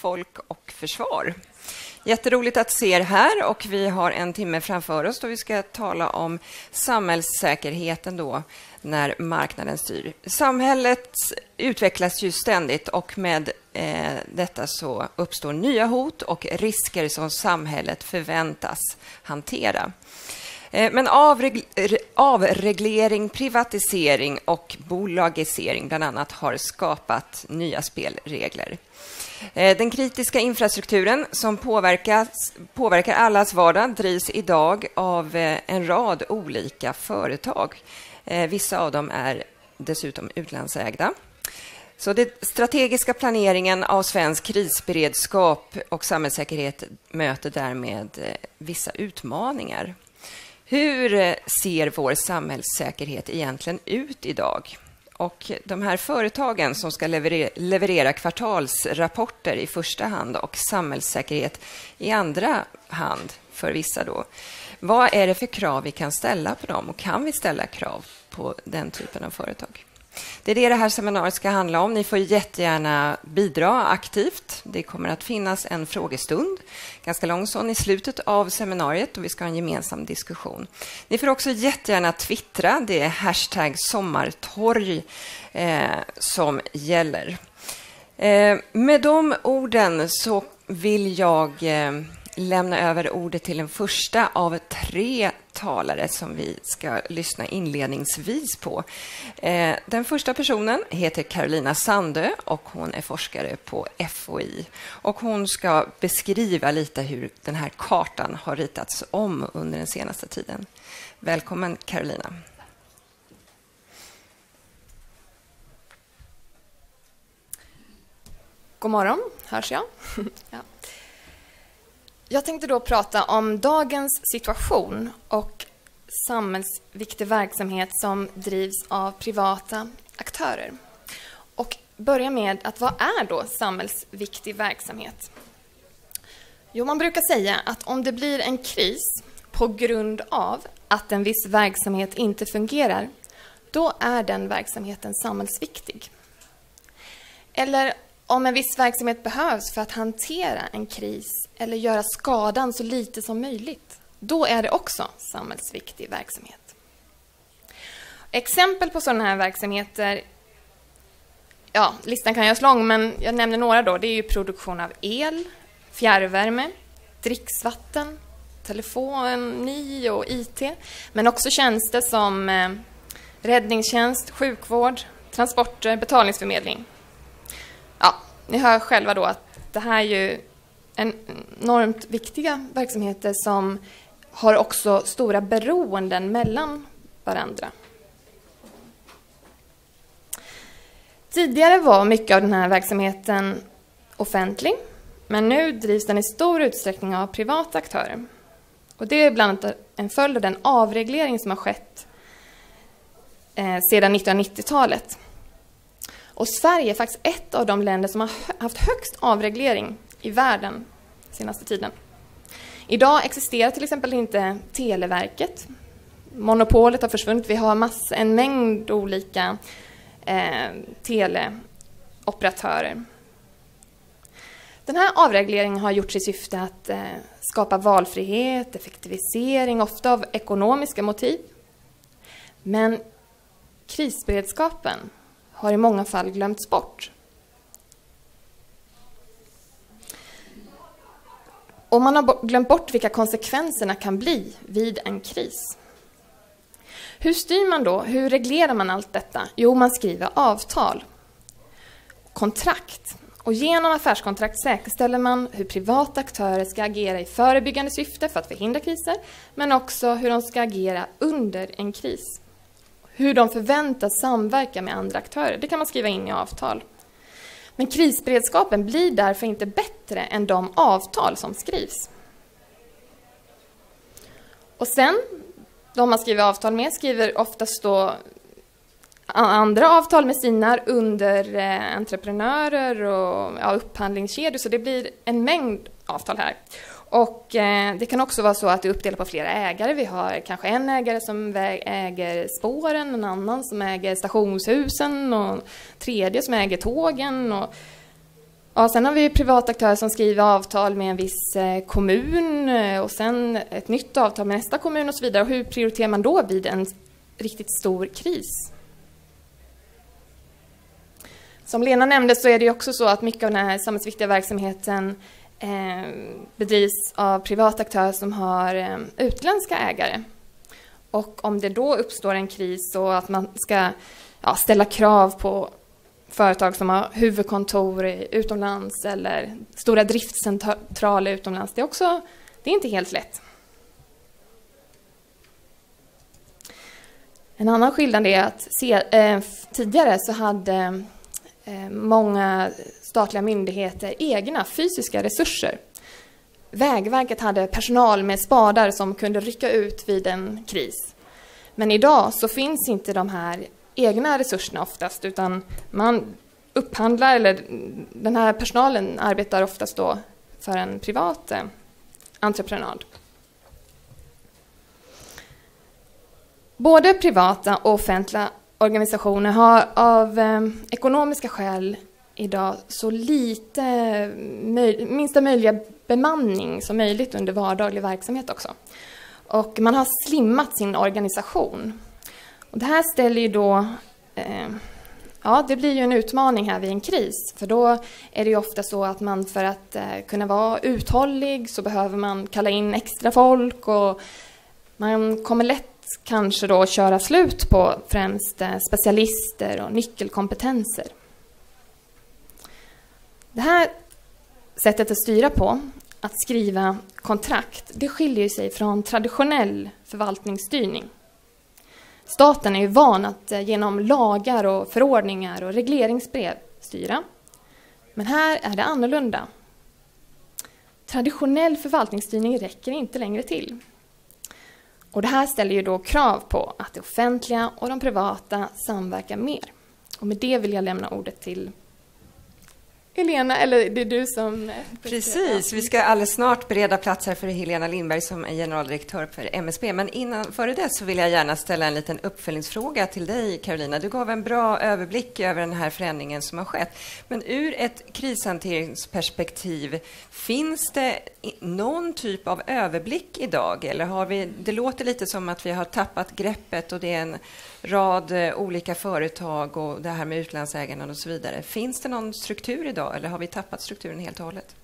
folk och försvar. Jätteroligt att se er här, och vi har en timme framför oss då vi ska tala om samhällssäkerheten då när marknaden styr. Samhället utvecklas ju ständigt, och med detta så uppstår nya hot och risker som samhället förväntas hantera. Men avreglering, privatisering och bolagisering bland annat har skapat nya spelregler. Den kritiska infrastrukturen som påverkar allas vardag drivs idag av en rad olika företag. Vissa av dem är dessutom utlandsägda. Så den strategiska planeringen av svensk krisberedskap och samhällssäkerhet möter därmed vissa utmaningar. Hur ser vår samhällssäkerhet egentligen ut idag? Och de här företagen som ska leverera kvartalsrapporter i första hand och samhällssäkerhet i andra hand för vissa då. Vad är det för krav vi kan ställa på dem, och kan vi ställa krav på den typen av företag? Det är det här seminariet ska handla om. Ni får jättegärna bidra aktivt. Det kommer att finnas en frågestund, ganska lång sån, i slutet av seminariet, och vi ska ha en gemensam diskussion. Ni får också jättegärna twittra. Det är #sommartorg som gäller. Med de orden så vill jag lämna över ordet till den första av 3 talare som vi ska lyssna inledningsvis på. Den första personen heter Carolina Sandö, och hon är forskare på FOI. Och hon ska beskriva lite hur den här kartan har ritats om under den senaste tiden. Välkommen, Carolina. God morgon, hörs jag? Ja. Jag tänkte då prata om dagens situation och samhällsviktig verksamhet som drivs av privata aktörer. Och börja med att vad är då samhällsviktig verksamhet? Jo, man brukar säga att om det blir en kris på grund av att en viss verksamhet inte fungerar, då är den verksamheten samhällsviktig. Eller om en viss verksamhet behövs för att hantera en kris eller göra skadan så lite som möjligt, då är det också samhällsviktig verksamhet. Exempel på sådana här verksamheter, ja, listan kan göras lång, men jag nämner några då. Det är ju produktion av el, fjärrvärme, dricksvatten, telefoni och IT, men också tjänster som räddningstjänst, sjukvård, transporter, betalningsförmedling. Ja, ni hör själva då att det här är ju enormt viktiga verksamheter som har också stora beroenden mellan varandra. Tidigare var mycket av den här verksamheten offentlig, men nu drivs den i stor utsträckning av privata aktörer. Och det är bland annat en följd av den avreglering som har skett sedan 1990-talet. Och Sverige är faktiskt ett av de länder som har haft högst avreglering i världen senaste tiden. Idag existerar till exempel inte Televerket. Monopolet har försvunnit. Vi har en mängd olika teleoperatörer. Den här avregleringen har gjorts i syfte att skapa valfrihet, effektivisering, ofta av ekonomiska motiv. Men krisberedskapen har i många fall glömts bort. Och man har glömt bort vilka konsekvenserna kan bli vid en kris. Hur styr man då? Hur reglerar man allt detta? Jo, man skriver avtal, kontrakt. Och genom affärskontrakt säkerställer man hur privata aktörer ska agera i förebyggande syfte för att förhindra kriser, men också hur de ska agera under en kris. Hur de förväntas samverka med andra aktörer, det kan man skriva in i avtal. Men krisberedskapen blir därför inte bättre än de avtal som skrivs. Och sen, de man skriver avtal med skriver oftast då andra avtal med sina underentreprenörer och upphandlingskedjor, så det blir en mängd avtal här. Och det kan också vara så att det är uppdelat på flera ägare. Vi har kanske en ägare som äger spåren, en annan som äger stationshusen och en tredje som äger tågen. Ja, sen har vi privata aktörer som skriver avtal med en viss kommun och sen ett nytt avtal med nästa kommun och så vidare. Och hur prioriterar man då vid en riktigt stor kris? Som Lena nämnde så är det också så att mycket av den här samhällsviktiga verksamheten bedrivs av privata aktörer som har utländska ägare. Och om det då uppstår en kris och att man ska ställa krav på företag som har huvudkontor utomlands eller stora driftcentraler utomlands, det är inte helt lätt. En annan skillnad är att tidigare så hade många statliga myndigheter egna fysiska resurser. Vägverket hade personal med spadar som kunde rycka ut vid en kris. Men idag så finns inte de här egna resurserna oftast, utan man upphandlar, eller den här personalen arbetar oftast då för en privat entreprenad. Både privata och offentliga organisationer har av ekonomiska skäl idag så minsta möjliga bemanning som möjligt under vardaglig verksamhet också. Och man har slimmat sin organisation. Och det här ställer ju då, det blir ju en utmaning här vid en kris. För då är det ju ofta så att man för att kunna vara uthållig så behöver man kalla in extra folk och man kommer lätt kanske då köra slut på främst specialister och nyckelkompetenser. Det här sättet att styra på, att skriva kontrakt, det skiljer sig från traditionell förvaltningsstyrning. Staten är ju van att genom lagar och förordningar och regleringsbrev styra. Men här är det annorlunda. Traditionell förvaltningsstyrning räcker inte längre till. Och det här ställer ju då krav på att det offentliga och de privata samverkar mer. Och med det vill jag lämna ordet till Helena, eller det är du som... Precis, vi ska alldeles snart bereda plats här för Helena Lindberg som är generaldirektör för MSB. Men före det så vill jag gärna ställa en liten uppföljningsfråga till dig, Carolina. Du gav en bra överblick över den här förändringen som har skett. Men ur ett krishanteringsperspektiv, finns det någon typ av överblick idag? Eller har vi, det låter lite som att vi har tappat greppet och det är en rad olika företag och det här med utlandsägarna och så vidare. Finns det någon struktur idag eller har vi tappat strukturen helt och hållet?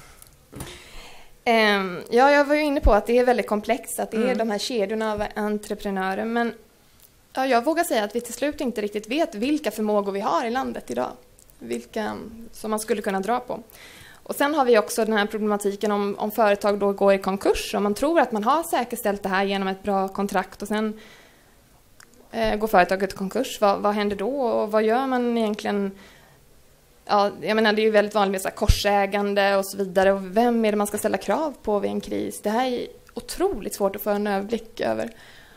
Jag var ju inne på att det är väldigt komplext, att det är de här kedjorna av entreprenörer. Men jag vågar säga att vi till slut inte riktigt vet vilka förmågor vi har i landet idag. Vilka som man skulle kunna dra på. Och sen har vi också den här problematiken om företag då går i konkurs. Om man tror att man har säkerställt det här genom ett bra kontrakt och sen går företaget i konkurs. Vad händer då och vad gör man egentligen? Ja, jag menar, det är ju väldigt vanligt med så här korsägande och så vidare. Och vem är det man ska ställa krav på vid en kris? Det här är otroligt svårt att få en överblick över.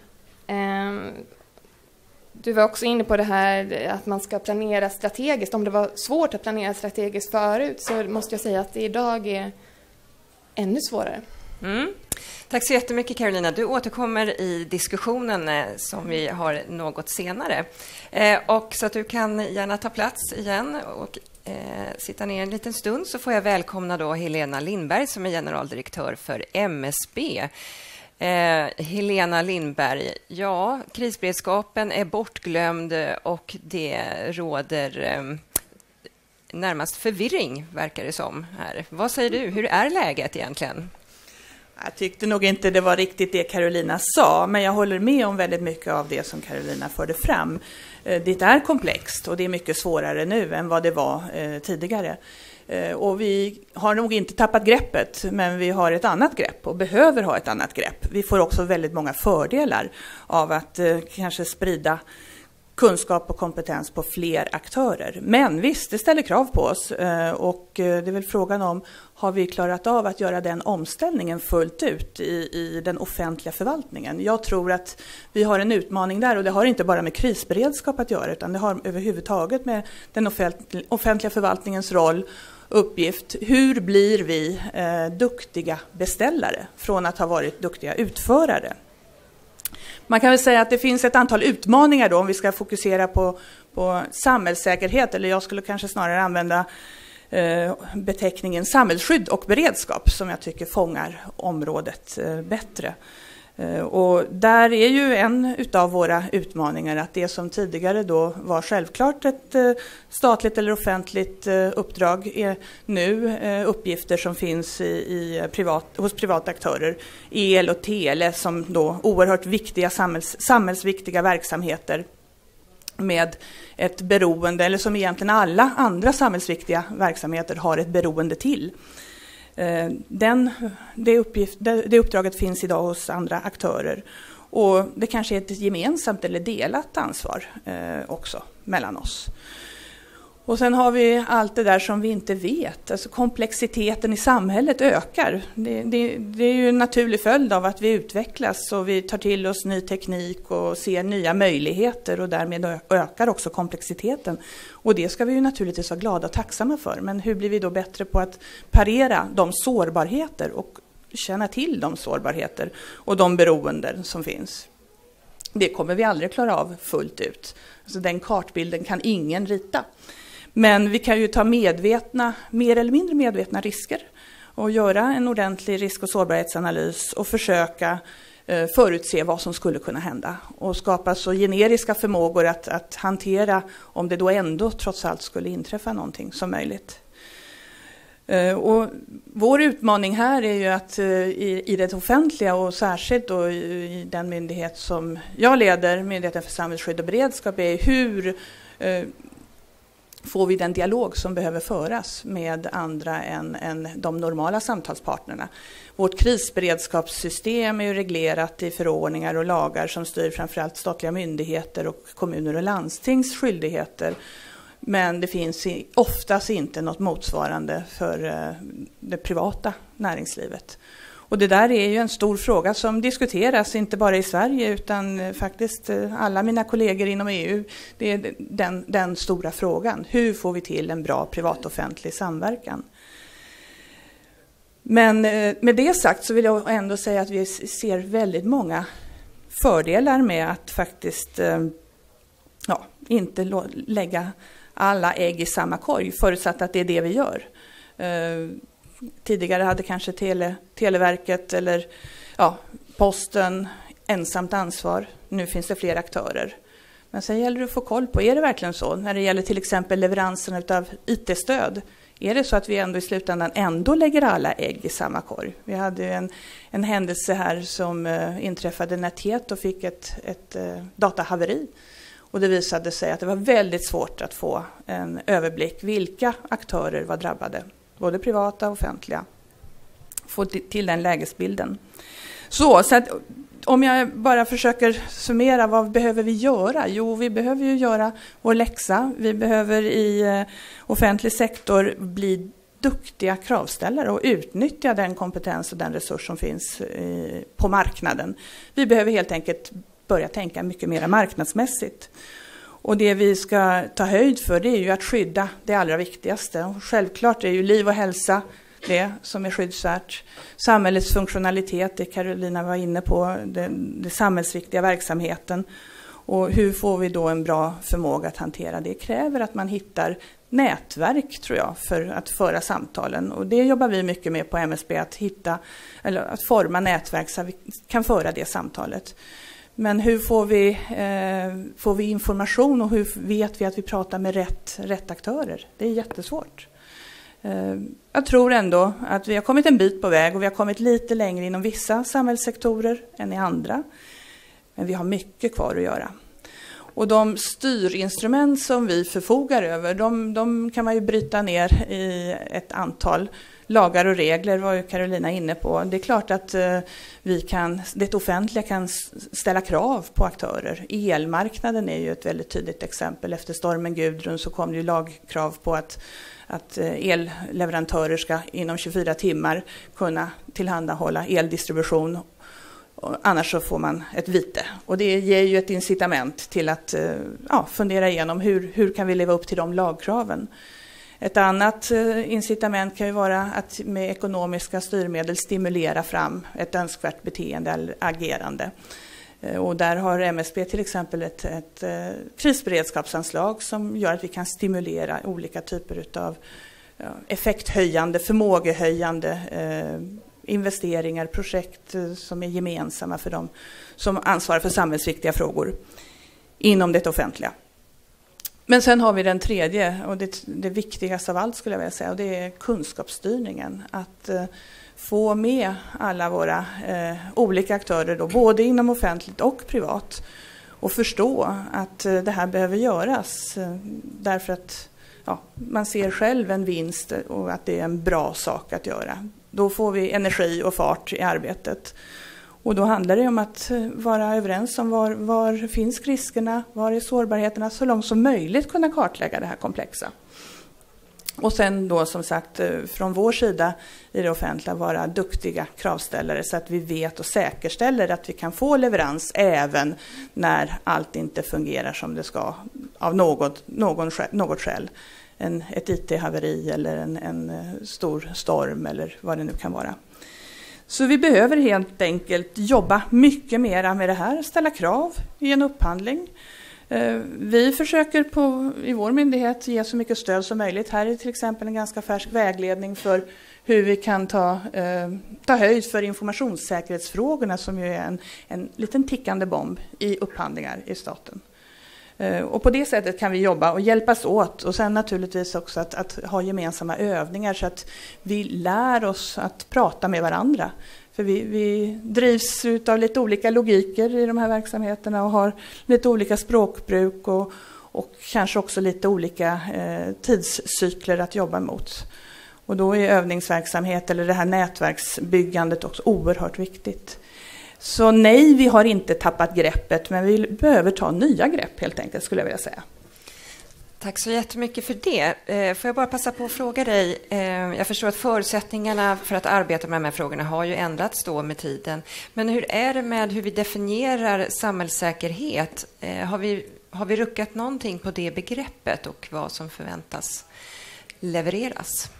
Du var också inne på det här att man ska planera strategiskt. Om det var svårt att planera strategiskt förut så måste jag säga att det idag är ännu svårare. Tack så jättemycket, Carolina. Du återkommer i diskussionen som vi har något senare. Och så att du kan gärna ta plats igen och sitta ner en liten stund, så får jag välkomna då Helena Lindberg som är generaldirektör för MSB. Helena Lindberg, ja, krisberedskapen är bortglömd och det råder närmast förvirring, verkar det som här. Vad säger du? Hur är läget egentligen? Jag tyckte nog inte det var riktigt det Carolina sa, men jag håller med om väldigt mycket av det som Carolina förde fram. Det är komplext och det är mycket svårare nu än vad det var tidigare. Och vi har nog inte tappat greppet, men vi har ett annat grepp och behöver ha ett annat grepp. Vi får också väldigt många fördelar av att kanske sprida kunskap och kompetens på fler aktörer. Men visst, det ställer krav på oss och det är väl frågan om, har vi klarat av att göra den omställningen fullt ut i den offentliga förvaltningen? Jag tror att vi har en utmaning där, och det har inte bara med krisberedskap att göra, utan det har överhuvudtaget med den offentliga förvaltningens roll, uppgift. Hur blir vi duktiga beställare från att ha varit duktiga utförare? Man kan väl säga att det finns ett antal utmaningar då, om vi ska fokusera på samhällssäkerhet, eller jag skulle kanske snarare använda beteckningen samhällsskydd och beredskap som jag tycker fångar området bättre. Och där är ju en utav våra utmaningar att det som tidigare då var självklart ett statligt eller offentligt uppdrag är nu uppgifter som finns hos privata aktörer. El och tele som då oerhört viktiga samhällsviktiga verksamheter med ett beroende, eller som egentligen alla andra samhällsviktiga verksamheter har ett beroende till. Det uppdraget finns idag hos andra aktörer och det kanske är ett gemensamt eller delat ansvar också mellan oss. Och sen har vi allt det där som vi inte vet. Alltså komplexiteten i samhället ökar. Det är ju en naturlig följd av att vi utvecklas och vi tar till oss ny teknik och ser nya möjligheter och därmed ökar också komplexiteten. Och det ska vi ju naturligtvis vara glada och tacksamma för. Men hur blir vi då bättre på att parera de sårbarheter och känna till de sårbarheter och de beroenden som finns? Det kommer vi aldrig klara av fullt ut. Alltså den kartbilden kan ingen rita. Men vi kan ju ta mer eller mindre medvetna risker och göra en ordentlig risk- och sårbarhetsanalys och försöka förutse vad som skulle kunna hända och skapa så generiska förmågor att hantera om det då ändå trots allt skulle inträffa någonting som möjligt. Och vår utmaning här är ju att i det offentliga och särskilt då i den myndighet som jag leder, Myndigheten för samhällsskydd och beredskap, är hur får vi den dialog som behöver föras med andra än de normala samtalspartnerna. Vårt krisberedskapssystem är ju reglerat i förordningar och lagar som styr framförallt statliga myndigheter och kommuner och landstings skyldigheter. Men det finns oftast inte något motsvarande för det privata näringslivet. Och det där är ju en stor fråga som diskuteras inte bara i Sverige utan faktiskt alla mina kollegor inom EU. Det är den stora frågan. Hur får vi till en bra privat-offentlig samverkan? Men med det sagt så vill jag ändå säga att vi ser väldigt många fördelar med att faktiskt inte lägga alla ägg i samma korg, förutsatt att det är det vi gör. Tidigare hade kanske Televerket eller Posten ensamt ansvar. Nu finns det fler aktörer. Men sen gäller det att få koll på, är det verkligen så? När det gäller till exempel leveransen av IT-stöd, är det så att vi ändå i slutändan ändå lägger alla ägg i samma korg? Vi hade en händelse här som inträffade när Tieto fick ett datahaveri. Och det visade sig att det var väldigt svårt att få en överblick vilka aktörer var drabbade. Både privata och offentliga. Få till den lägesbilden. Så att om jag bara försöker summera, vad behöver vi göra? Jo, vi behöver ju göra vår läxa. Vi behöver i offentlig sektor bli duktiga kravställare och utnyttja den kompetens och den resurs som finns på marknaden. Vi behöver helt enkelt börja tänka mycket mer marknadsmässigt. Och det vi ska ta höjd för, det är ju att skydda det allra viktigaste. Och självklart är ju liv och hälsa det som är skyddsvärt. Samhällets funktionalitet, det Carolina var inne på, det samhällsviktiga verksamheten. Och hur får vi då en bra förmåga att hantera det? Det kräver att man hittar nätverk, tror jag, för att föra samtalen. Och det jobbar vi mycket med på MSB, att forma nätverk så att vi kan föra det samtalet. Men hur får vi information och hur vet vi att vi pratar med rätt aktörer? Det är jättesvårt. Jag tror ändå att vi har kommit en bit på väg och vi har kommit lite längre inom vissa samhällssektorer än i andra. Men vi har mycket kvar att göra. Och de styrinstrument som vi förfogar över, de kan man ju bryta ner i ett antal lagar och regler, var ju Carolina inne på. Det är klart att det offentliga kan ställa krav på aktörer. Elmarknaden är ju ett väldigt tydligt exempel. Efter stormen Gudrun så kom det ju lagkrav på att elleverantörer ska inom 24 timmar kunna tillhandahålla eldistribution. Annars så får man ett vite. Och det ger ju ett incitament till att fundera igenom hur kan vi leva upp till de lagkraven. Ett annat incitament kan ju vara att med ekonomiska styrmedel stimulera fram ett önskvärt beteende eller agerande. Och där har MSB till exempel ett krisberedskapsanslag som gör att vi kan stimulera olika typer av effekthöjande, förmågehöjande investeringar, projekt som är gemensamma för dem som ansvarar för samhällsviktiga frågor inom det offentliga. Men sen har vi den tredje och det viktigaste av allt skulle jag vilja säga, och det är kunskapsstyrningen. Att få med alla våra olika aktörer, då, både inom offentligt och privat, och förstå att det här behöver göras därför att man ser själv en vinst och att det är en bra sak att göra. Då får vi energi och fart i arbetet. Och då handlar det om att vara överens om var finns riskerna, var är sårbarheterna, så långt som möjligt kunna kartlägga det här komplexa. Och sen då som sagt från vår sida i det offentliga vara duktiga kravställare så att vi vet och säkerställer att vi kan få leverans även när allt inte fungerar som det ska av något skäl. Ett IT-haveri eller en stor storm eller vad det nu kan vara. Så vi behöver helt enkelt jobba mycket mer med det här, ställa krav i en upphandling. Vi försöker i vår myndighet ge så mycket stöd som möjligt. Här är till exempel en ganska färsk vägledning för hur vi kan ta höjd för informationssäkerhetsfrågorna som ju är en liten tickande bomb i upphandlingar i staten. Och på det sättet kan vi jobba och hjälpas åt, och sen naturligtvis också att ha gemensamma övningar så att vi lär oss att prata med varandra. För vi drivs av lite olika logiker i de här verksamheterna och har lite olika språkbruk och kanske också lite olika tidscykler att jobba mot. Och då är övningsverksamhet eller det här nätverksbyggandet också oerhört viktigt. Så nej, vi har inte tappat greppet, men vi behöver ta nya grepp helt enkelt, skulle jag vilja säga. Tack så jättemycket för det. Får jag bara passa på att fråga dig, jag förstår att förutsättningarna för att arbeta med de här frågorna har ju ändrats då med tiden. Men hur är det med hur vi definierar samhällssäkerhet? Har vi ruckat någonting på det begreppet och vad som förväntas levereras?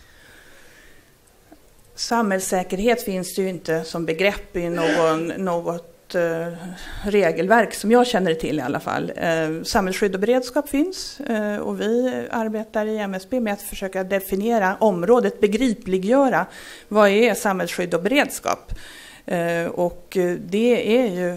Samhällssäkerhet finns ju inte som begrepp i något regelverk som jag känner till i alla fall. Samhällsskydd och beredskap finns och vi arbetar i MSB med att försöka definiera området, begripliggöra vad är samhällsskydd och beredskap. Och det är ju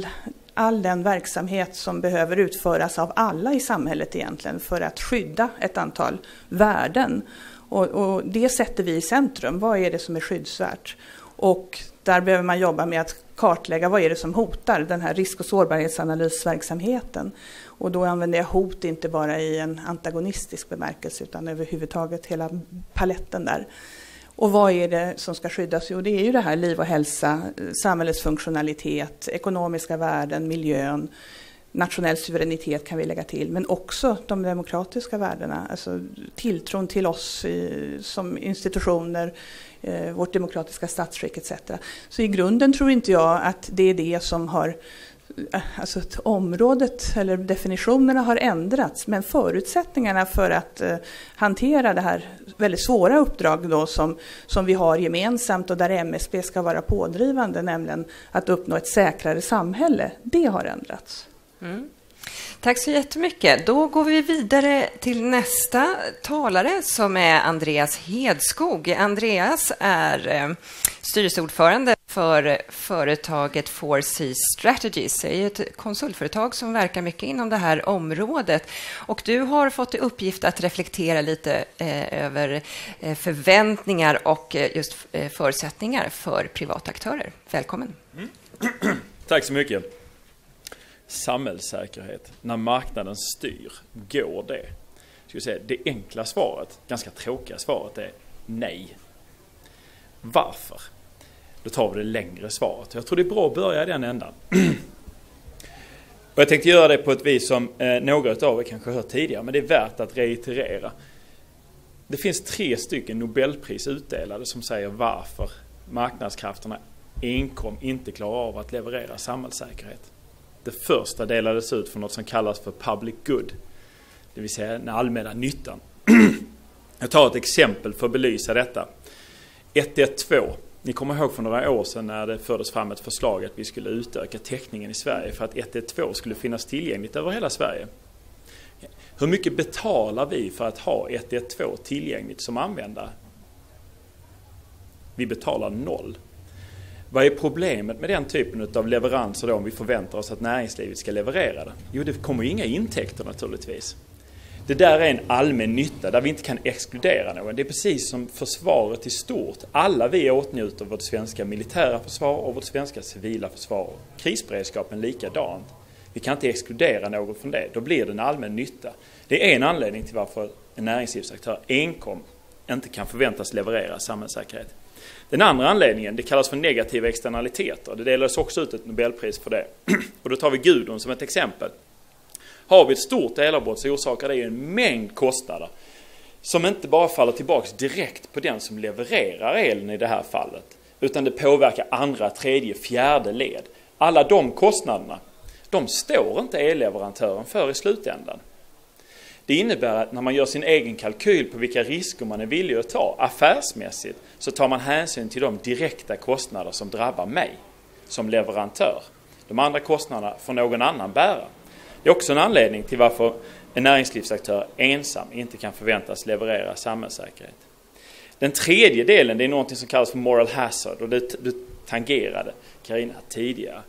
all den verksamhet som behöver utföras av alla i samhället egentligen för att skydda ett antal värden. Och det sätter vi i centrum. Vad är det som är skyddsvärt? Och där behöver man jobba med att kartlägga vad är det som hotar den här risk- och sårbarhetsanalysverksamheten. Och då använder jag hot inte bara i en antagonistisk bemärkelse utan överhuvudtaget hela paletten där. Och vad är det som ska skyddas? Jo, det är ju det här liv och hälsa, samhällets funktionalitet, ekonomiska värden, miljön, nationell suveränitet kan vi lägga till, men också de demokratiska värdena, alltså tilltron till oss som institutioner, vårt demokratiska statsskick etc. Så i grunden tror inte jag att det är det som har, alltså att området eller definitionerna har ändrats, men förutsättningarna för att hantera det här väldigt svåra uppdrag då som vi har gemensamt och där MSB ska vara pådrivande, nämligen att uppnå ett säkrare samhälle, det har ändrats. Mm. Tack så jättemycket. Då går vi vidare till nästa talare som är Andreas Hedskog. Andreas är styrelseordförande för företaget 4C Strategies. Det är ett konsultföretag som verkar mycket inom det här området. Och du har fått i uppgift att reflektera lite över förväntningar och just förutsättningar för privata aktörer. Välkommen. Mm. Tack så mycket. Samhällssäkerhet, när marknaden styr, går det? Ska vi säga, det enkla svaret, ganska tråkiga svaret är nej. Varför? Då tar vi det längre svaret. Jag tror det är bra att börja i den ändan. Och jag tänkte göra det på ett vis som några av er kanske hört tidigare, men det är värt att reiterera. Det finns 3 stycken Nobelpris utdelade som säger varför marknadskrafterna enkom inte klarar av att leverera samhällssäkerhet. Det första delades ut för något som kallas för public good, det vill säga den allmänna nyttan. Jag tar ett exempel för att belysa detta. 112. Ni kommer ihåg för några år sedan när det fördes fram ett förslag att vi skulle utöka täckningen i Sverige för att 112 skulle finnas tillgängligt över hela Sverige. Hur mycket betalar vi för att ha 112 tillgängligt som användare? Vi betalar 0. Vad är problemet med den typen av leveranser då om vi förväntar oss att näringslivet ska leverera det? Jo, det kommer inga intäkter naturligtvis. Det där är en allmän nytta där vi inte kan exkludera någon. Det är precis som försvaret i stort. Alla vi åtnjuter vårt svenska militära försvar och vårt svenska civila försvar. Krisberedskapen likadant. Vi kan inte exkludera någon från det. Då blir det en allmän nytta. Det är en anledning till varför en näringslivsaktör enkom inte kan förväntas leverera samhällssäkerhet. Den andra anledningen, det kallas för negativa externaliteter. Det delas också ut ett Nobelpris för det. Och då tar vi Gudrun som ett exempel. Har vi ett stort elavbrott så orsakar det en mängd kostnader som inte bara faller tillbaka direkt på den som levererar elen i det här fallet, utan det påverkar andra, tredje, fjärde led. Alla de kostnaderna, de står inte elleverantören för i slutändan. Det innebär att när man gör sin egen kalkyl på vilka risker man är villig att ta affärsmässigt, så tar man hänsyn till de direkta kostnader som drabbar mig som leverantör. De andra kostnaderna får någon annan bära. Det är också en anledning till varför en näringslivsaktör ensam inte kan förväntas leverera samhällssäkerhet. Den tredje delen, det är något som kallas för moral hazard, och det tangerade Carina tidigare.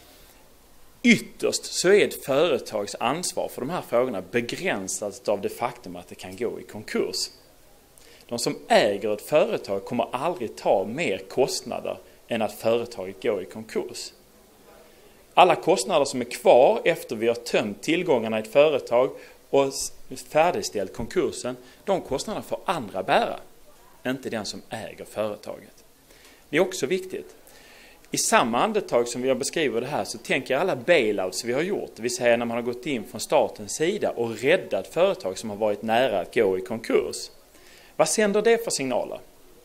Ytterst så är ett företags ansvar för de här frågorna begränsat av det faktum att det kan gå i konkurs. De som äger ett företag kommer aldrig ta mer kostnader än att företaget går i konkurs. Alla kostnader som är kvar efter vi har tömt tillgångarna i ett företag och färdigställt konkursen, de kostnaderna får andra bära, inte den som äger företaget. Det är också viktigt. I samma andetag som vi har beskrivit det här så tänker alla bailouts vi har gjort, det vill säga när man har gått in från statens sida och räddat företag som har varit nära att gå i konkurs. Vad sänder det för signaler?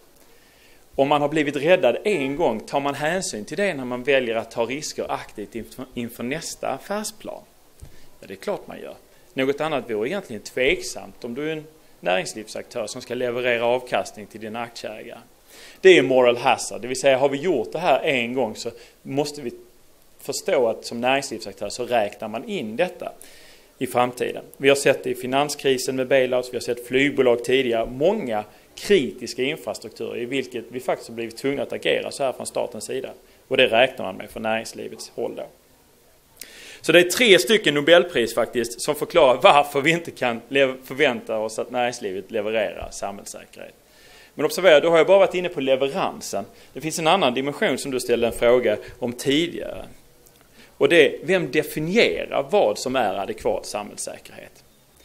Om man har blivit räddad en gång, tar man hänsyn till det när man väljer att ta risker aktivt inför nästa affärsplan? Ja, det är klart man gör. Något annat vore egentligen tveksamt om du är en näringslivsaktör som ska leverera avkastning till dina aktieägare. Det är moral hazard, det vill säga har vi gjort det här en gång så måste vi förstå att som näringslivsaktör så räknar man in detta i framtiden. Vi har sett det i finanskrisen med bailouts, vi har sett flygbolag tidigare, många kritiska infrastrukturer i vilket vi faktiskt har blivit tvungna att agera så här från statens sida. Och det räknar man med från näringslivets håll då. Så det är 3 stycken Nobelpris faktiskt som förklarar varför vi inte kan förvänta oss att näringslivet levererar samhällssäkerhet. Men observera, då har jag bara varit inne på leveransen. Det finns en annan dimension som du ställde en fråga om tidigare. Och det är, vem definierar vad som är adekvat samhällssäkerhet?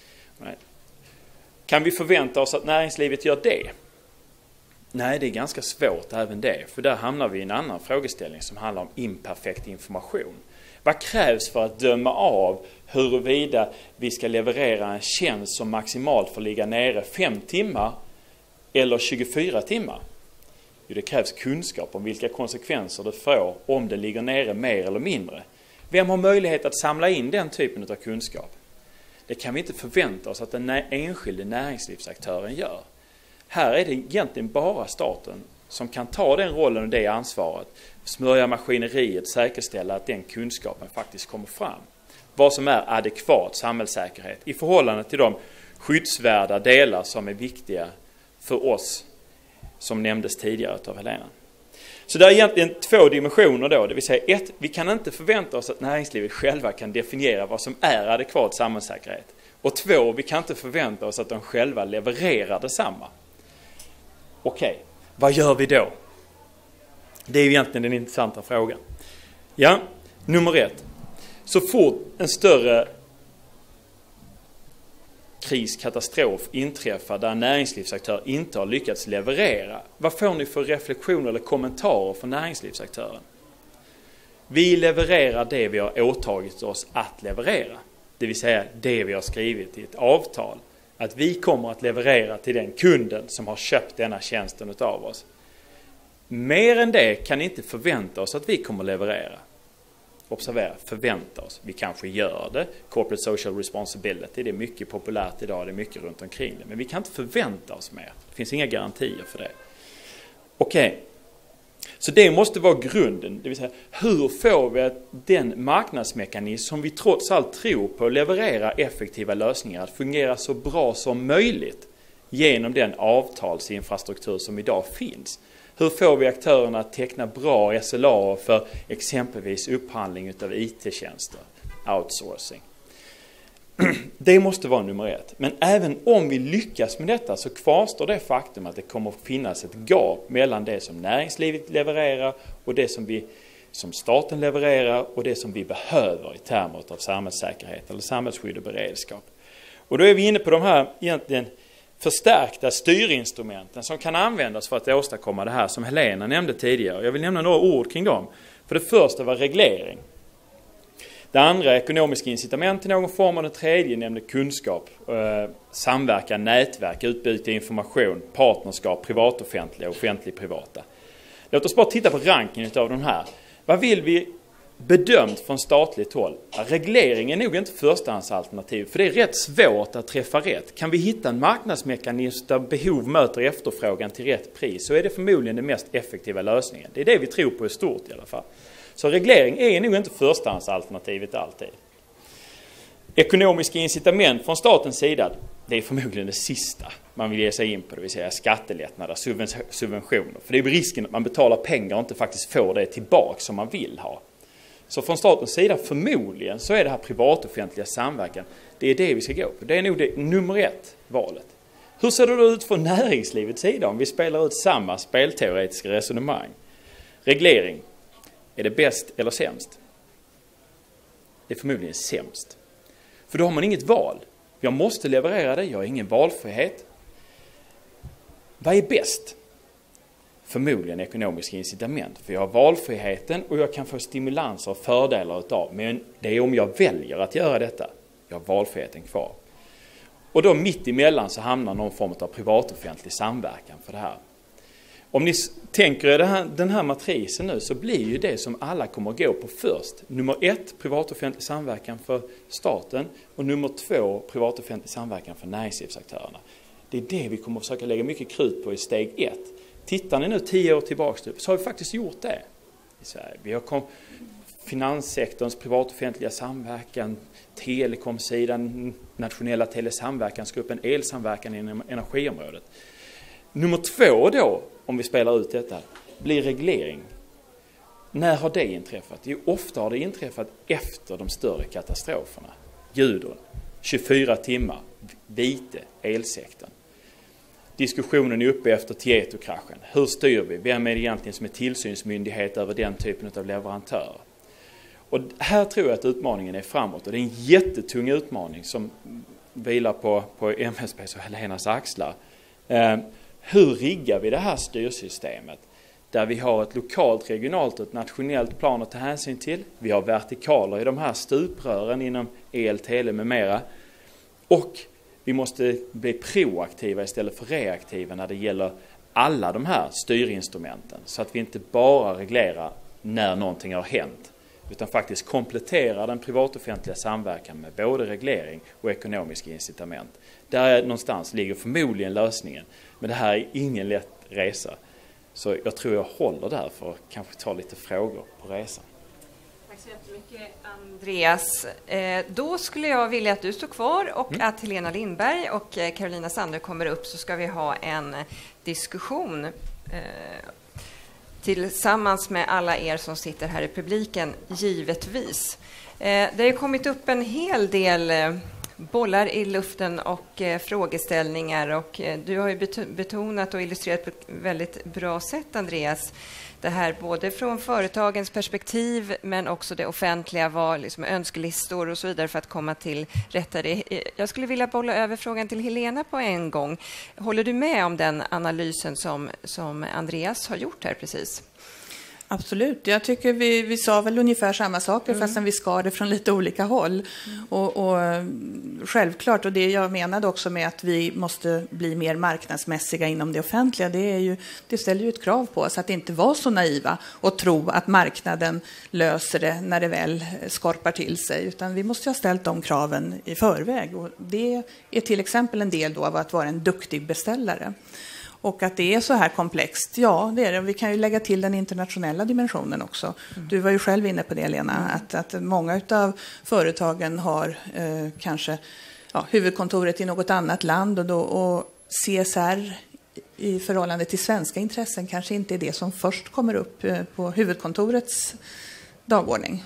Kan vi förvänta oss att näringslivet gör det? Nej, det är ganska svårt även det. För där hamnar vi i en annan frågeställning som handlar om imperfekt information. Vad krävs för att döma av huruvida vi ska leverera en tjänst som maximalt får ligga nere 5 timmar eller 24 timmar? Jo, det krävs kunskap om vilka konsekvenser det får om det ligger nere mer eller mindre. Vem har möjlighet att samla in den typen av kunskap? Det kan vi inte förvänta oss att den enskilde näringslivsaktören gör. Här är det egentligen bara staten som kan ta den rollen och det ansvaret, smörja maskineriet, säkerställa att den kunskapen faktiskt kommer fram. Vad som är adekvat samhällssäkerhet i förhållande till de skyddsvärda delar som är viktiga för oss, som nämndes tidigare av Helena. Så det är egentligen 2 dimensioner då, det vill säga 1, vi kan inte förvänta oss att näringslivet själva kan definiera vad som är adekvat samhällssäkerhet. Och 2, vi kan inte förvänta oss att de själva levererar detsamma. Okej, vad gör vi då? Det är egentligen den intressanta frågan. Ja, nummer 1. Så fort en större kriskatastrof inträffar där en näringslivsaktör inte har lyckats leverera, vad får ni för reflektioner eller kommentarer från näringslivsaktören? Vi levererar det vi har åtagit oss att leverera. Det vill säga det vi har skrivit i ett avtal. Att vi kommer att leverera till den kunden som har köpt denna tjänsten utav oss. Mer än det kan ni inte förvänta oss att vi kommer leverera. Observera, förvänta oss. Vi kanske gör det. Corporate social responsibility, det är mycket populärt idag, det är mycket runt omkring det. Men vi kan inte förvänta oss mer. Det finns inga garantier för det. Okej. Så det måste vara grunden, det vill säga hur får vi att den marknadsmekanism som vi trots allt tror på levererar effektiva lösningar att fungera så bra som möjligt genom den avtalsinfrastruktur som idag finns. Hur får vi aktörerna att teckna bra SLA för exempelvis upphandling av IT-tjänster, outsourcing? Det måste vara nummer 1. Men även om vi lyckas med detta så kvarstår det faktum att det kommer att finnas ett gap mellan det som näringslivet levererar och det som staten levererar och det som vi behöver i termer av samhällssäkerhet eller samhällsskydd och beredskap. Och då är vi inne på de här egentligen förstärkta styrinstrumenten som kan användas för att åstadkomma det här som Helena nämnde tidigare. Jag vill nämna några ord kring dem. För det första var reglering. Det andra ekonomiska incitament i någon form och det tredje nämnde kunskap, samverkan, nätverk, utbyte information, partnerskap, privatoffentliga och offentlig-privata. Låt oss bara titta på rankingen av de här. Vad vill vi bedömt från statligt håll? Ja, reglering är nog inte förstahandsalternativ för det är rätt svårt att träffa rätt. Kan vi hitta en marknadsmekanism där behov möter efterfrågan till rätt pris så är det förmodligen den mest effektiva lösningen. Det är det vi tror på i stort i alla fall. Så reglering är nog inte förstahandsalternativet alltid. Ekonomiska incitament från statens sida, det är förmodligen det sista man vill ge sig in på, det vill säga skattelättnader, subventioner. För det är risken att man betalar pengar och inte faktiskt får det tillbaka som man vill ha. Så från statens sida förmodligen så är det här privatoffentliga samverkan, det är det vi ska gå på. Det är nog det nummer 1 valet. Hur ser det då ut från näringslivets sida om vi spelar ut samma spelteoretiska resonemang? Reglering. Är det bäst eller sämst? Det är förmodligen sämst. För då har man inget val. Jag måste leverera det, jag har ingen valfrihet. Vad är bäst? Förmodligen ekonomiska incitament. För jag har valfriheten och jag kan få stimulanser och fördelar utav. Men det är om jag väljer att göra detta. Jag har valfriheten kvar. Och då mitt emellan så hamnar någon form av privatoffentlig samverkan för det här. Om ni tänker er den här matrisen nu så blir ju det som alla kommer att gå på först. Nummer 1, privatoffentlig samverkan för staten och nummer 2, privatoffentlig samverkan för näringslivsaktörerna. Det är det vi kommer att försöka lägga mycket krut på i steg 1. Tittar ni nu 10 år tillbaka så har vi faktiskt gjort det i Sverige. Vi har finanssektorns privatoffentliga samverkan, telekomsidan, nationella telesamverkansgruppen, elsamverkan inom energiområdet. Nummer 2 då, om vi spelar ut detta, blir reglering. När har det inträffat? Jo, ofta har det inträffat efter de större katastroferna. Gudrun, 24 timmar, Vite, elsektorn. Diskussionen är uppe efter Tieto-kraschen. Hur styr vi? Vem är det egentligen som är tillsynsmyndighet över den typen av leverantörer? Och här tror jag att utmaningen är framåt. Och det är en jättetung utmaning som vilar på MSBs och Helenas axlar. Hur riggar vi det här styrsystemet? Där vi har ett lokalt, regionalt och ett nationellt plan att ta hänsyn till. Vi har vertikaler i de här stuprören inom el, tele med mera. Och vi måste bli proaktiva istället för reaktiva när det gäller alla de här styrinstrumenten. Så att vi inte bara reglerar när någonting har hänt. Utan faktiskt kompletterar den privatoffentliga samverkan med både reglering och ekonomiska incitament. Där någonstans ligger förmodligen lösningen. Men det här är ingen lätt resa. Så jag tror jag håller där för att kanske ta lite frågor på resan. Tack så jättemycket, Andreas. Då skulle jag vilja att du står kvar och att Helena Lindberg och Carolina Sander kommer upp, så ska vi ha en diskussion tillsammans med alla er som sitter här i publiken, givetvis. Det har kommit upp en hel del bollar i luften och frågeställningar, och du har ju betonat och illustrerat på ett väldigt bra sätt, Andreas, det här både från företagens perspektiv men också det offentliga, var liksom önskelistor och så vidare för att komma till rätta. Jag skulle vilja bolla över frågan till Helena på en gång. Håller du med om den analysen som Andreas har gjort här precis? Absolut, jag tycker vi sa väl ungefär samma saker fastän vi skar det från lite olika håll. Och självklart, och det jag menade också med att vi måste bli mer marknadsmässiga inom det offentliga, det ställer ju ett krav på oss att inte vara så naiva och tro att marknaden löser det när det väl skorpar till sig, utan vi måste ha ställt de kraven i förväg, och det är till exempel en del då av att vara en duktig beställare. Och att det är så här komplext, ja det är det. Vi kan ju lägga till den internationella dimensionen också. Du var ju själv inne på det, Lena, att många av företagen har kanske huvudkontoret i något annat land och CSR i förhållande till svenska intressen kanske inte är det som först kommer upp på huvudkontorets dagordning.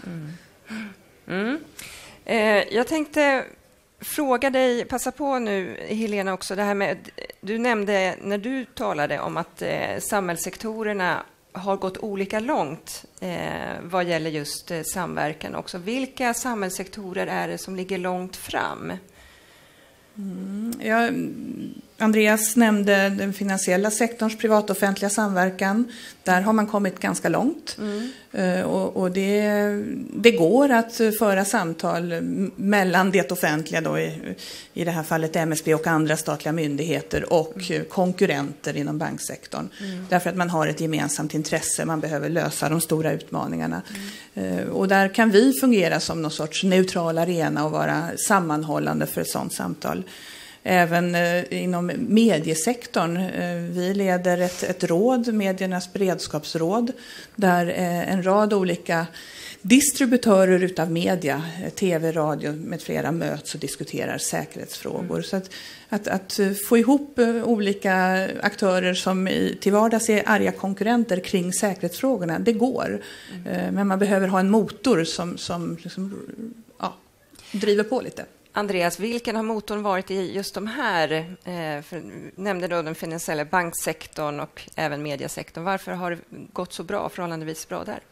Jag tänkte fråga dig, passa på nu Helena också, det här med, du nämnde när du talade om att samhällssektorerna har gått olika långt vad gäller just samverkan också. Vilka samhällssektorer är det som ligger långt fram? Andreas nämnde den finansiella sektorns privatoffentliga samverkan. Där har man kommit ganska långt. Och det går att föra samtal mellan det offentliga, då, i det här fallet MSB och andra statliga myndigheter och konkurrenter inom banksektorn. Därför att man har ett gemensamt intresse, man behöver lösa de stora utmaningarna. Och där kan vi fungera som någon sorts neutral arena och vara sammanhållande för ett sådant samtal. Även inom mediesektorn. Vi leder ett råd, Mediernas beredskapsråd, där en rad olika distributörer utav media, tv, radio med flera möts och diskuterar säkerhetsfrågor. Så att få ihop olika aktörer som till vardags är arga konkurrenter kring säkerhetsfrågorna, det går. Men man behöver ha en motor som liksom, driver på lite. Andreas, vilken har motorn varit i just de här? Nämnde då den finansiella banksektorn och även mediesektorn. Varför har det gått så bra, förhållandevis bra där?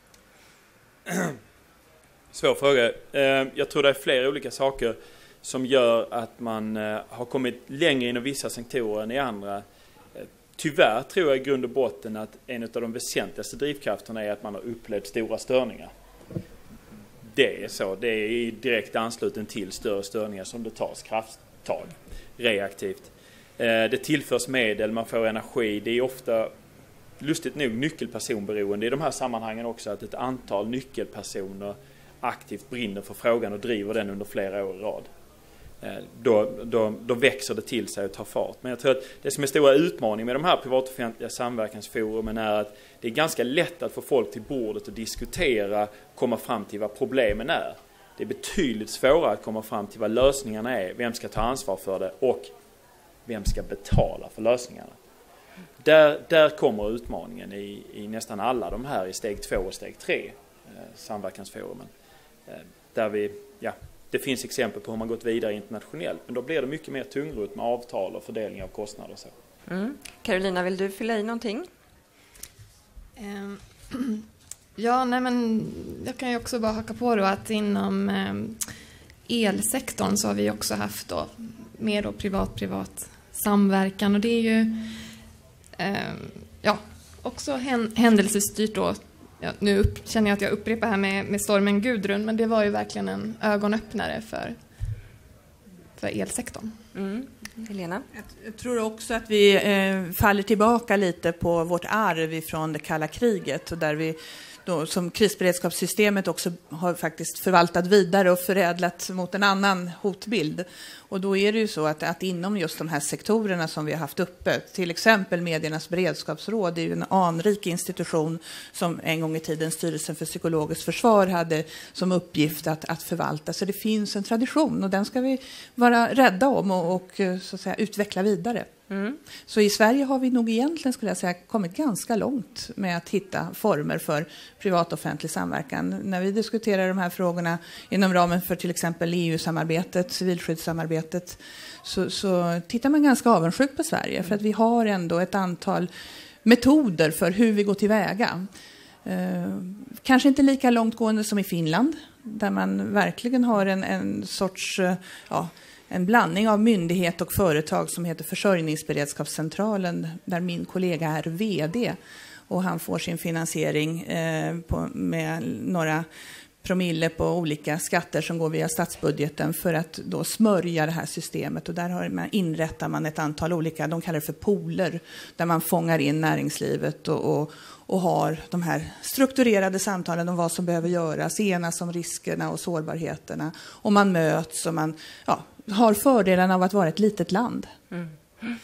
Svår fråga. Jag tror det är flera olika saker som gör att man har kommit längre inom vissa sektorer än i andra. Tyvärr tror jag i grund och botten att en av de väsentligaste drivkrafterna är att man har upplevt stora störningar. Det är så. Det är i direkt anslutning till större störningar som det tas krafttag reaktivt. Det tillförs medel, man får energi. Det är ofta, lustigt nog, nyckelpersonberoende i de här sammanhangen också, att ett antal nyckelpersoner aktivt brinner för frågan och driver den under flera år i rad. Då växer det till sig och tar fart. Men jag tror att det som är stora utmaningen med de här privatoffentliga samverkansforumen är att det är ganska lätt att få folk till bordet och diskutera, komma fram till vad problemen är. Det är betydligt svårare att komma fram till vad lösningarna är, vem ska ta ansvar för det och vem ska betala för lösningarna. Där kommer utmaningen i nästan alla de här i steg 2 och steg 3 samverkansforumen. Där det finns exempel på hur man gått vidare internationellt, men då blir det mycket mer tungrot med avtal och fördelning av kostnader och så. Carolina, vill du fylla i någonting? Jag kan ju också bara haka på då att inom elsektorn så har vi också haft då mer då privat samverkan, och det är ju också händelsestyrt då. Ja, nu känner jag att jag upprepar här med stormen Gudrun, men det var ju verkligen en ögonöppnare för elsektorn. Helena? Jag tror också att vi faller tillbaka lite på vårt arv från det kalla kriget, och där vi då, som krisberedskapssystemet också har faktiskt förvaltat vidare och förädlat mot en annan hotbild. Och då är det ju så att inom just de här sektorerna som vi har haft uppe, till exempel Mediernas beredskapsråd, det är ju en anrik institution som en gång i tiden Styrelsen för psykologiskt försvar hade som uppgift att förvalta. Så det finns en tradition, och den ska vi vara rädda om och så att säga utveckla vidare. Så i Sverige har vi nog egentligen, skulle jag säga, kommit ganska långt med att hitta former för privat-offentlig samverkan. När vi diskuterar de här frågorna inom ramen för till exempel EU-samarbetet, civilskyddssamarbetet, så tittar man ganska avundsjukt på Sverige, för att vi har ändå ett antal metoder för hur vi går tillväga. Kanske inte lika långtgående som i Finland, där man verkligen har en sorts en blandning av myndighet och företag som heter Försörjningsberedskapscentralen, där min kollega är vd, och han får sin finansiering med några promille på olika skatter som går via statsbudgeten för att då smörja det här systemet. Och där inrättar man ett antal olika, de kallar det för pooler, där man fångar in näringslivet och har de här strukturerade samtalen om vad som behöver göras, enas om riskerna och sårbarheterna, och man möts och man har fördelen av att vara ett litet land.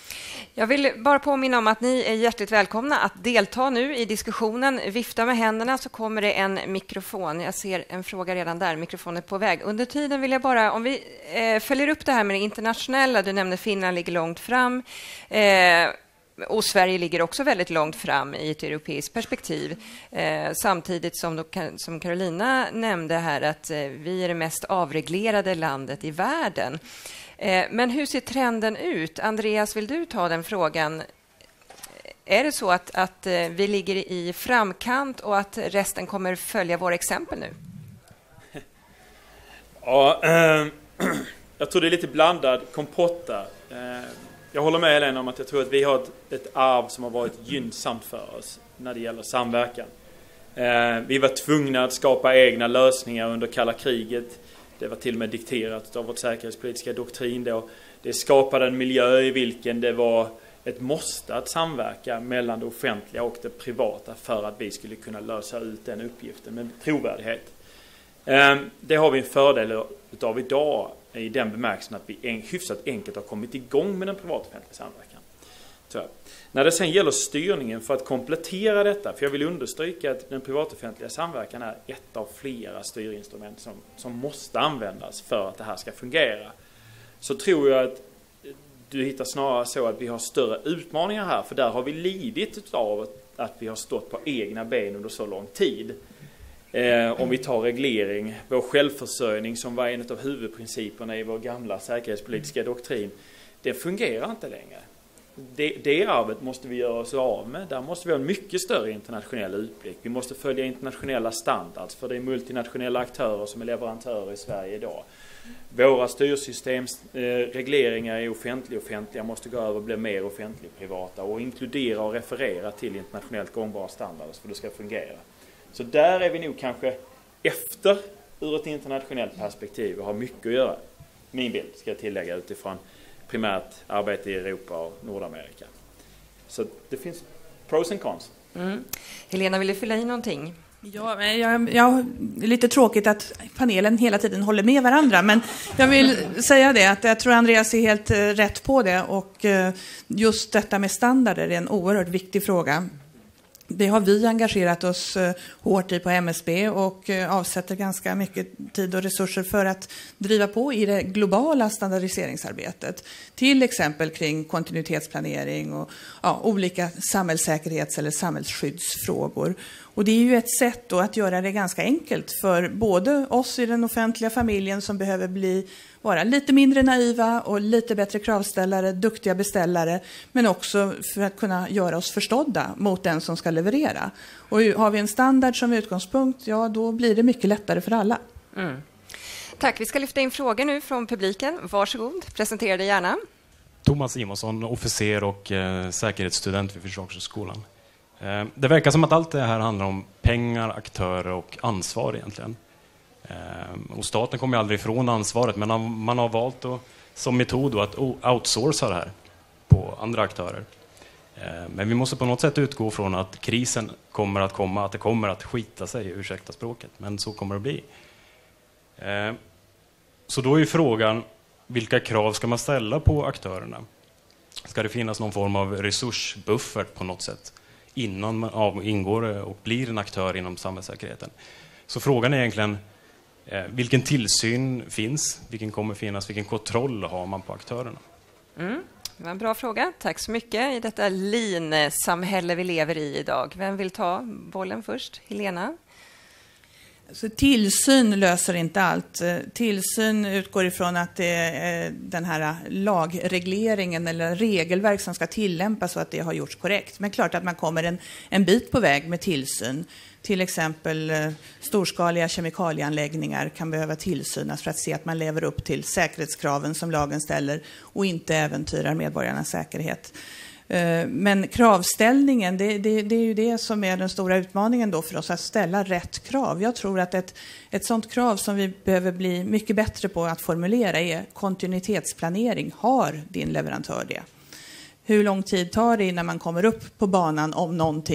Jag vill bara påminna om att ni är hjärtligt välkomna att delta nu i diskussionen. Vifta med händerna så kommer det en mikrofon. Jag ser en fråga redan där, mikrofonen är på väg. Under tiden vill jag bara, om vi följer upp det här med det internationella, du nämnde Finland ligger långt fram. Och Sverige ligger också väldigt långt fram i ett europeiskt perspektiv. Samtidigt som Carolina nämnde här att vi är det mest avreglerade landet i världen. Men hur ser trenden ut? Andreas, vill du ta den frågan? Är det så att vi ligger i framkant och att resten kommer följa våra exempel nu? Ja, jag tror det är lite blandad kompotta. Jag håller med Helena om att jag tror att vi har ett arv som har varit gynnsamt för oss när det gäller samverkan. Vi var tvungna att skapa egna lösningar under kalla kriget. Det var till och med dikterat av vårt säkerhetspolitiska doktrin då. Det skapade en miljö i vilken det var ett måste att samverka mellan det offentliga och det privata för att vi skulle kunna lösa ut den uppgiften med trovärdighet. Det har vi en fördel av idag i den bemärkelsen att vi hyfsat enkelt har kommit igång med den privat-offentliga samverkan. Så, när det sen gäller styrningen för att komplettera detta, för jag vill understryka att den privat-offentliga samverkan är ett av flera styrinstrument som måste användas för att det här ska fungera, så tror jag att du hittar snarare så att vi har större utmaningar här, för där har vi lidit av att vi har stått på egna ben under så lång tid. Om vi tar reglering, vår självförsörjning som var en av huvudprinciperna i vår gamla säkerhetspolitiska doktrin, det fungerar inte längre. Det arvet måste vi göra oss av med. Där måste vi ha en mycket större internationell utblick. Vi måste följa internationella standards, för det är multinationella aktörer som är leverantörer i Sverige idag. Våra styrsystems regleringar är offentliga måste gå över och bli mer offentlig-privata och inkludera och referera till internationellt gångbara standards för att det ska fungera. Så där är vi nog kanske efter ur ett internationellt perspektiv och har mycket att göra. Min bild ska jag tillägga utifrån primärt arbete i Europa och Nordamerika. Så det finns pros and cons. Helena, vill du fylla i någonting? Ja, jag lite tråkigt att panelen hela tiden håller med varandra, men jag vill säga det att jag tror Andreas är helt rätt på det, och just detta med standarder är en oerhört viktig fråga. Det har vi engagerat oss hårt i på MSB och avsätter ganska mycket tid och resurser för att driva på i det globala standardiseringsarbetet. Till exempel kring kontinuitetsplanering och olika samhällssäkerhets- eller samhällsskyddsfrågor. Och det är ju ett sätt då att göra det ganska enkelt för både oss i den offentliga familjen som behöver vara lite mindre naiva och lite bättre kravställare, duktiga beställare, men också för att kunna göra oss förstådda mot den som ska leverera. Och har vi en standard som utgångspunkt, ja då blir det mycket lättare för alla. Tack, vi ska lyfta in frågor nu från publiken. Varsågod, presentera dig gärna. Thomas Simonsson, officer och säkerhetsstudent vid Försvarshögskolan. Det verkar som att allt det här handlar om pengar, aktörer och ansvar egentligen. Och staten kommer aldrig ifrån ansvaret, men man har valt som metod att outsourca det här på andra aktörer. Men vi måste på något sätt utgå från att krisen kommer att komma, att det kommer att skita sig, ursäkta språket, men så kommer det bli. Så då är ju frågan, vilka krav ska man ställa på aktörerna? Ska det finnas någon form av resursbuffert på något sätt innan man ingår och blir en aktör inom samhällssäkerheten? Så frågan är egentligen, vilken tillsyn finns? Vilken kommer finnas? Vilken kontroll har man på aktörerna? Det var en bra fråga. Tack så mycket i detta lean-samhälle vi lever i idag. Vem vill ta bollen först? Helena? Så tillsyn löser inte allt. Tillsyn utgår ifrån att det är den här lagregleringen eller regelverk som ska tillämpas och att det har gjorts korrekt. Men klart att man kommer en bit på väg med tillsyn. Till exempel storskaliga kemikalieanläggningar kan behöva tillsynas för att se att man lever upp till säkerhetskraven som lagen ställer och inte äventyrar medborgarnas säkerhet. Men kravställningen, det är ju det som är den stora utmaningen då för oss, att ställa rätt krav. Jag tror att ett sådant krav som vi behöver bli mycket bättre på att formulera är kontinuitetsplanering. Har din leverantör det? Hur lång tid tar det innan man kommer upp på banan om någonting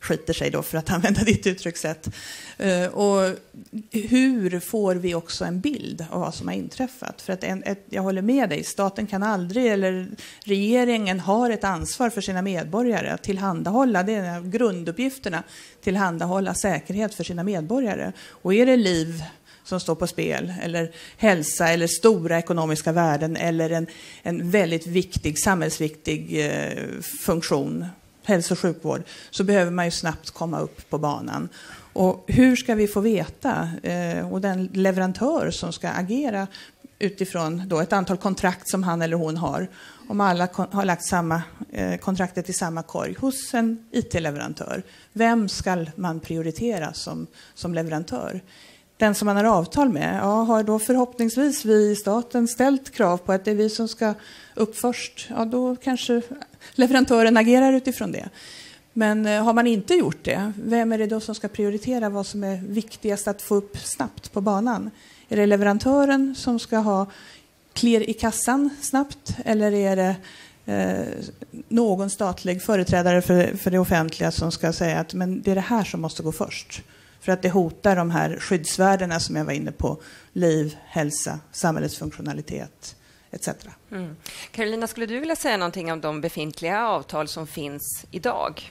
skiter sig då, för att använda ditt uttryckssätt. Och hur får vi också en bild av vad som har inträffat? För att jag håller med dig, staten kan aldrig, eller regeringen har ett ansvar för sina medborgare att tillhandahålla, det är en av grunduppgifterna, tillhandahålla säkerhet för sina medborgare. Och är det liv som står på spel, eller hälsa, eller stora ekonomiska värden, eller en väldigt viktig, samhällsviktig funktion, hälso- och sjukvård, så behöver man ju snabbt komma upp på banan. Och hur ska vi få veta? Och den leverantör som ska agera utifrån då ett antal kontrakt som han eller hon har, om alla har lagt kontraktet i samma korg hos en IT-leverantör, vem ska man prioritera som leverantör? Den som man har avtal med, har då förhoppningsvis vi i staten ställt krav på att det är vi som ska upp först. Ja, då kanske leverantören agerar utifrån det. Men har man inte gjort det, vem är det då som ska prioritera vad som är viktigast att få upp snabbt på banan? Är det leverantören som ska ha klirr i kassan snabbt, eller är det någon statlig företrädare för det offentliga som ska säga att men det är det här som måste gå först? För att det hotar de här skyddsvärdena som jag var inne på. Liv, hälsa, samhällets funktionalitet, etc. Carolina, skulle du vilja säga någonting om de befintliga avtal som finns idag?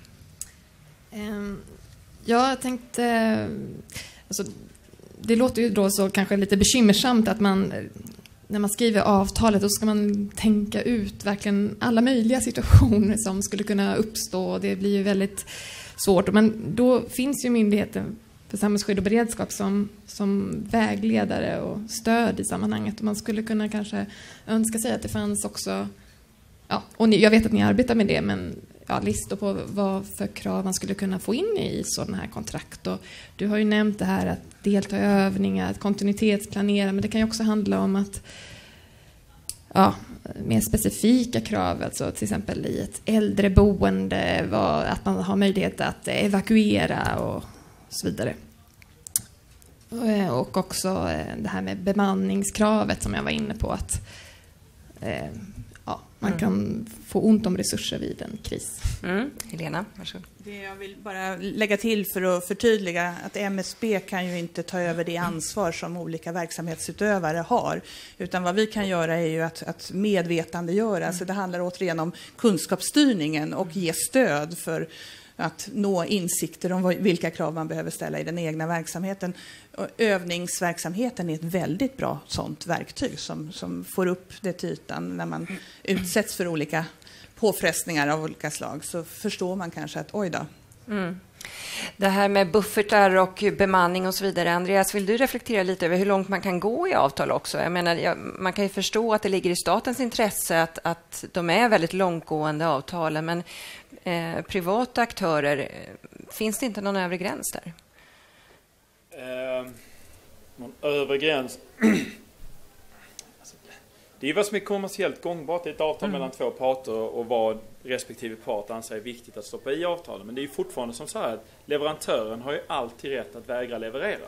Jag tänkte... Alltså, det låter ju då så kanske lite bekymmersamt att man... När man skriver avtalet då ska man tänka ut verkligen alla möjliga situationer som skulle kunna uppstå. Det blir ju väldigt svårt. Men då finns ju myndigheten för samhällsskydd och beredskap som vägledare och stöd i sammanhanget. Och man skulle kunna kanske önska sig att det fanns också, och jag vet att ni arbetar med det, men listor på vad för krav man skulle kunna få in i sådana här kontrakt. Och du har ju nämnt det här att delta i övningar, att kontinuitetsplanera, men det kan ju också handla om att mer specifika krav, alltså till exempel i ett äldreboende, att man har möjlighet att evakuera och så vidare. Och också det här med bemanningskravet som jag var inne på, att man kan få ont om resurser vid en kris. Helena, varsågod. Det jag vill bara lägga till för att förtydliga att MSB kan ju inte ta över det ansvar som olika verksamhetsutövare har. Utan vad vi kan göra är ju att medvetandegöra. Så det handlar återigen om kunskapsstyrningen och ge stöd för att nå insikter om vilka krav man behöver ställa i den egna verksamheten. Och övningsverksamheten är ett väldigt bra sådant verktyg som får upp det till ytan. När man utsätts för olika påfrestningar av olika slag så förstår man kanske att oj då. Det här med buffertar och bemanning och så vidare. Andreas, vill du reflektera lite över hur långt man kan gå i avtal också? Jag menar, man kan ju förstå att det ligger i statens intresse att de är väldigt långtgående avtalen, men privata aktörer, finns det inte någon övre gräns där? Någon övre gräns? Det är vad som är kommersiellt gångbart i ett avtal mellan två parter och vad respektive part anser är viktigt att stoppa i avtalen. Men det är fortfarande som så här att leverantören har ju alltid rätt att vägra leverera.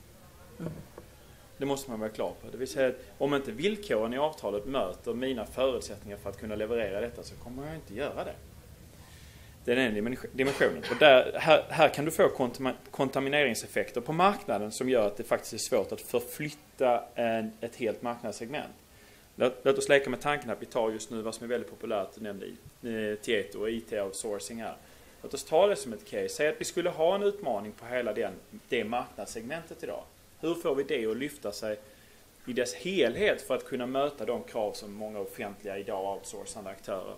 Det måste man vara klar på. Det vill säga att om inte villkoren i avtalet möter mina förutsättningar för att kunna leverera detta så kommer jag inte göra det. Det är den dimensionen. Och här kan du få kontamineringseffekter på marknaden som gör att det faktiskt är svårt att förflytta ett helt marknadssegment. Låt oss leka med tanken att vi tar just nu vad som är väldigt populärt, du nämnde Tieto och IT-outsourcing här. Låt oss ta det som ett case. Säg att vi skulle ha en utmaning på hela det marknadssegmentet idag. Hur får vi det att lyfta sig i dess helhet för att kunna möta de krav som många offentliga idag outsourcande aktörer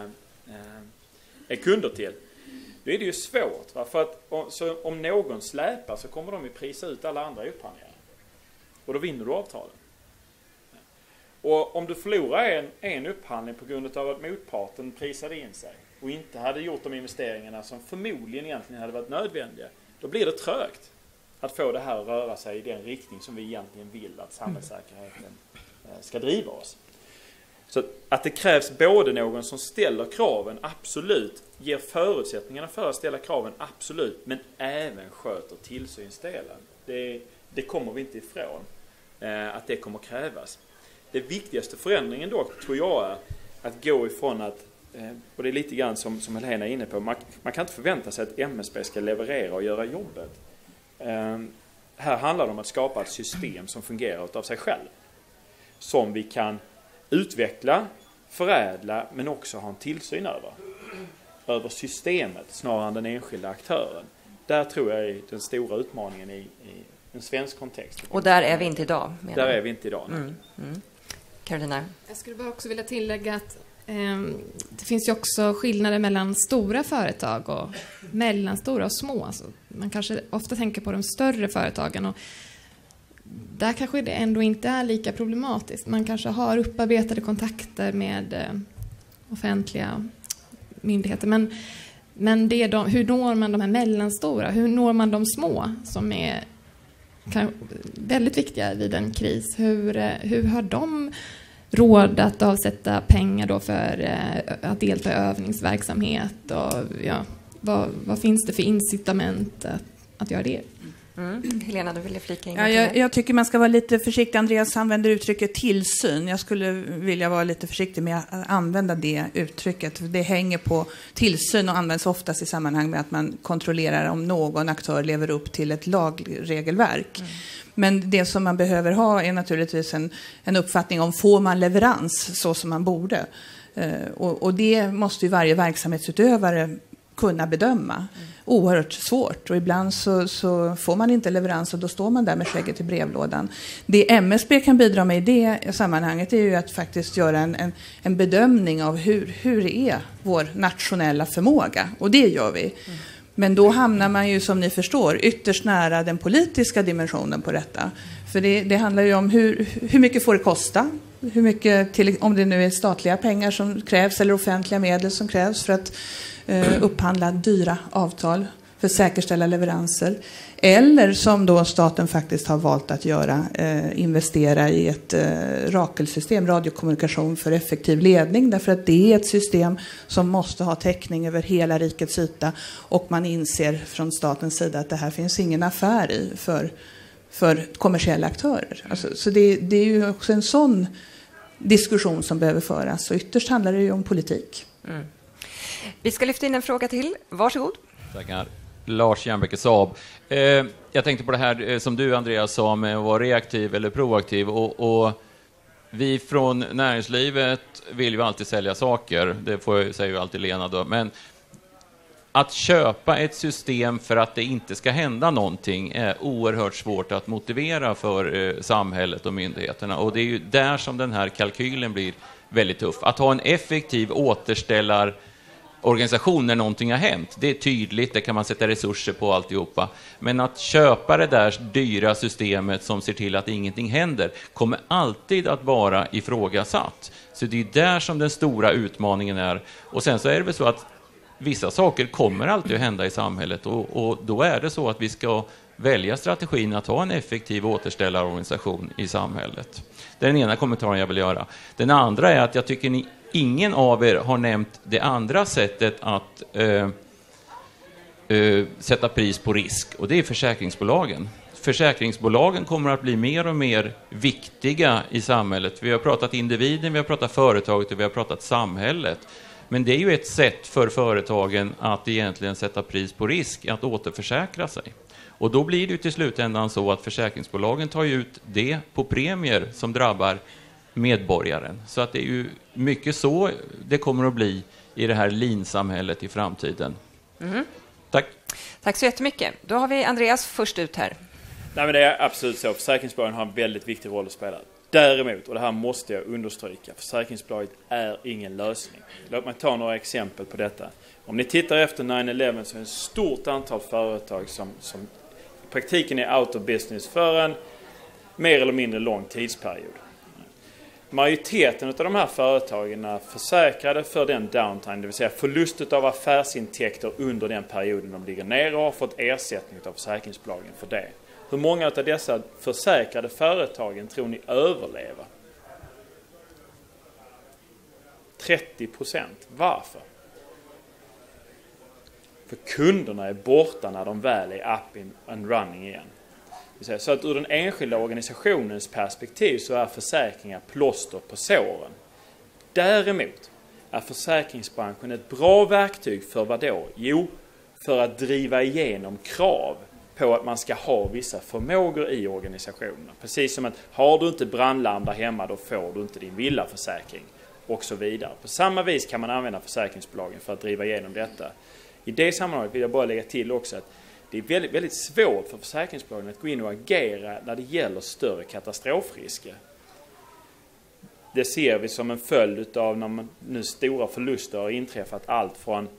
är kunder till? Då är det ju svårt. Va? För att om någon släpar så kommer de ju prisa ut alla andra upphandlingar. Och då vinner du avtalen. Och om du förlorar en upphandling på grund av att motparten prisade in sig och inte hade gjort de investeringarna som förmodligen egentligen hade varit nödvändiga, då blir det trögt att få det här att röra sig i den riktning som vi egentligen vill att samhällssäkerheten ska driva oss. Så att det krävs både någon som ställer kraven, absolut, ger förutsättningarna för att ställa kraven, absolut, men även sköter tillsynsdelen. Det kommer vi inte ifrån att det kommer krävas. Det viktigaste förändringen då tror jag är att gå ifrån att och det är lite grann som Helena är inne på, man kan inte förvänta sig att MSB ska leverera och göra jobbet. Här handlar det om att skapa ett system som fungerar av sig själv. Som vi kan utveckla, förädla men också ha en tillsyn över systemet snarare än den enskilda aktören. Där tror jag är den stora utmaningen i en svensk kontext. Och där är vi inte idag. Där är vi inte idag. Carolina? Jag skulle bara också vilja tillägga att det finns ju också skillnader mellan stora företag och mellanstora och små. Alltså, man kanske ofta tänker på de större företagen och där kanske det ändå inte är lika problematiskt. Man kanske har upparbetade kontakter med offentliga myndigheter. Men det är hur når man de här mellanstora? Hur når man de små som är väldigt viktiga vid en kris? Hur har de råd att avsätta pengar då för att delta i övningsverksamhet? Och, vad finns det för incitament att göra det? Helena, du ville flika in. Ja, jag tycker man ska vara lite försiktig. Andreas använder uttrycket tillsyn. Jag skulle vilja vara lite försiktig med att använda det uttrycket. Det hänger på tillsyn och används oftast i sammanhang med att man kontrollerar om någon aktör lever upp till ett lagregelverk. Men det som man behöver ha är naturligtvis en uppfattning om får man leverans så som man borde. Och det måste ju varje verksamhetsutövare kunna bedöma. Oerhört svårt. Och ibland så får man inte leverans och då står man där med skägget i brevlådan. Det MSB kan bidra med i det sammanhanget är ju att faktiskt göra en bedömning av hur är vår nationella förmåga. Och det gör vi. Men då hamnar man ju, som ni förstår, ytterst nära den politiska dimensionen på detta. För det handlar ju om hur mycket får det kosta? Hur mycket, om det nu är statliga pengar som krävs eller offentliga medel som krävs för att upphandla dyra avtal för att säkerställa leveranser. Eller som då staten faktiskt har valt att göra, investera i ett RAKEL-system, radiokommunikation för effektiv ledning. Därför att det är ett system som måste ha täckning över hela rikets yta. Och man inser från statens sida att det här finns ingen affär i för kommersiella aktörer. Alltså, så det är ju också en sån diskussion som behöver föras. Och ytterst handlar det ju om politik. Vi ska lyfta in en fråga till. Varsågod. Tackar. Lars Järnbäcke Saab. Jag tänkte på det här som du, Andreas, sa med att vara reaktiv eller proaktiv. Och vi från näringslivet vill ju alltid sälja saker. Det säger ju alltid Lena då. Men att köpa ett system för att det inte ska hända någonting är oerhört svårt att motivera för samhället och myndigheterna. Och det är ju där som den här kalkylen blir väldigt tuff. Att ha en effektiv återställarorganisation när någonting har hänt, det är tydligt, det kan man sätta resurser på alltihopa. Men att köpa det där dyra systemet som ser till att ingenting händer kommer alltid att vara ifrågasatt. Så det är där som den stora utmaningen är. Och sen så är det väl så att vissa saker kommer alltid att hända i samhället och då är det så att vi ska välja strategin att ha en effektiv återställarorganisation i samhället. Det är den ena kommentaren jag vill göra. Den andra är att jag tycker ingen av er har nämnt det andra sättet att sätta pris på risk, och det är försäkringsbolagen. Försäkringsbolagen kommer att bli mer och mer viktiga i samhället. Vi har pratat individen, vi har pratat företaget och vi har pratat samhället. Men det är ju ett sätt för företagen att egentligen sätta pris på risk, att återförsäkra sig. Och då blir det ju till slutändan så att försäkringsbolagen tar ut det på premier som drabbar medborgaren. Så att det är ju mycket så det kommer att bli i det här linsamhället i framtiden. Tack. Tack så jättemycket. Då har vi Andreas först ut här. Nej, men det är absolut så. Försäkringsbolagen har en väldigt viktig roll att spela. Däremot, och det här måste jag understryka, försäkringsbolaget är ingen lösning. Låt mig ta några exempel på detta. Om ni tittar efter 9/11 så är det ett stort antal företag som i praktiken är out of business för en mer eller mindre lång tidsperiod. Majoriteten av de här företagen är försäkrade för den downtime, det vill säga förlustet av affärsintäkter under den perioden de ligger nere och har fått ersättning av försäkringsbolagen för det. Hur många av dessa försäkrade företagen tror ni överlever? 30%. Varför? För kunderna är borta när de väl är up and running igen. Så att ur den enskilda organisationens perspektiv så är försäkringar plåster på såren. Däremot, är försäkringsbranschen ett bra verktyg för vad då? Jo, för att driva igenom krav på att man ska ha vissa förmågor i organisationen. Precis som att har du inte brandlarm där hemma, då får du inte din villaförsäkring och så vidare. På samma vis kan man använda försäkringsbolagen för att driva igenom detta. I det sammanhanget vill jag bara lägga till också att det är väldigt, väldigt svårt för försäkringsbolagen att gå in och agera när det gäller större katastrofrisker. Det ser vi som en följd av när nu stora förluster har inträffat, allt från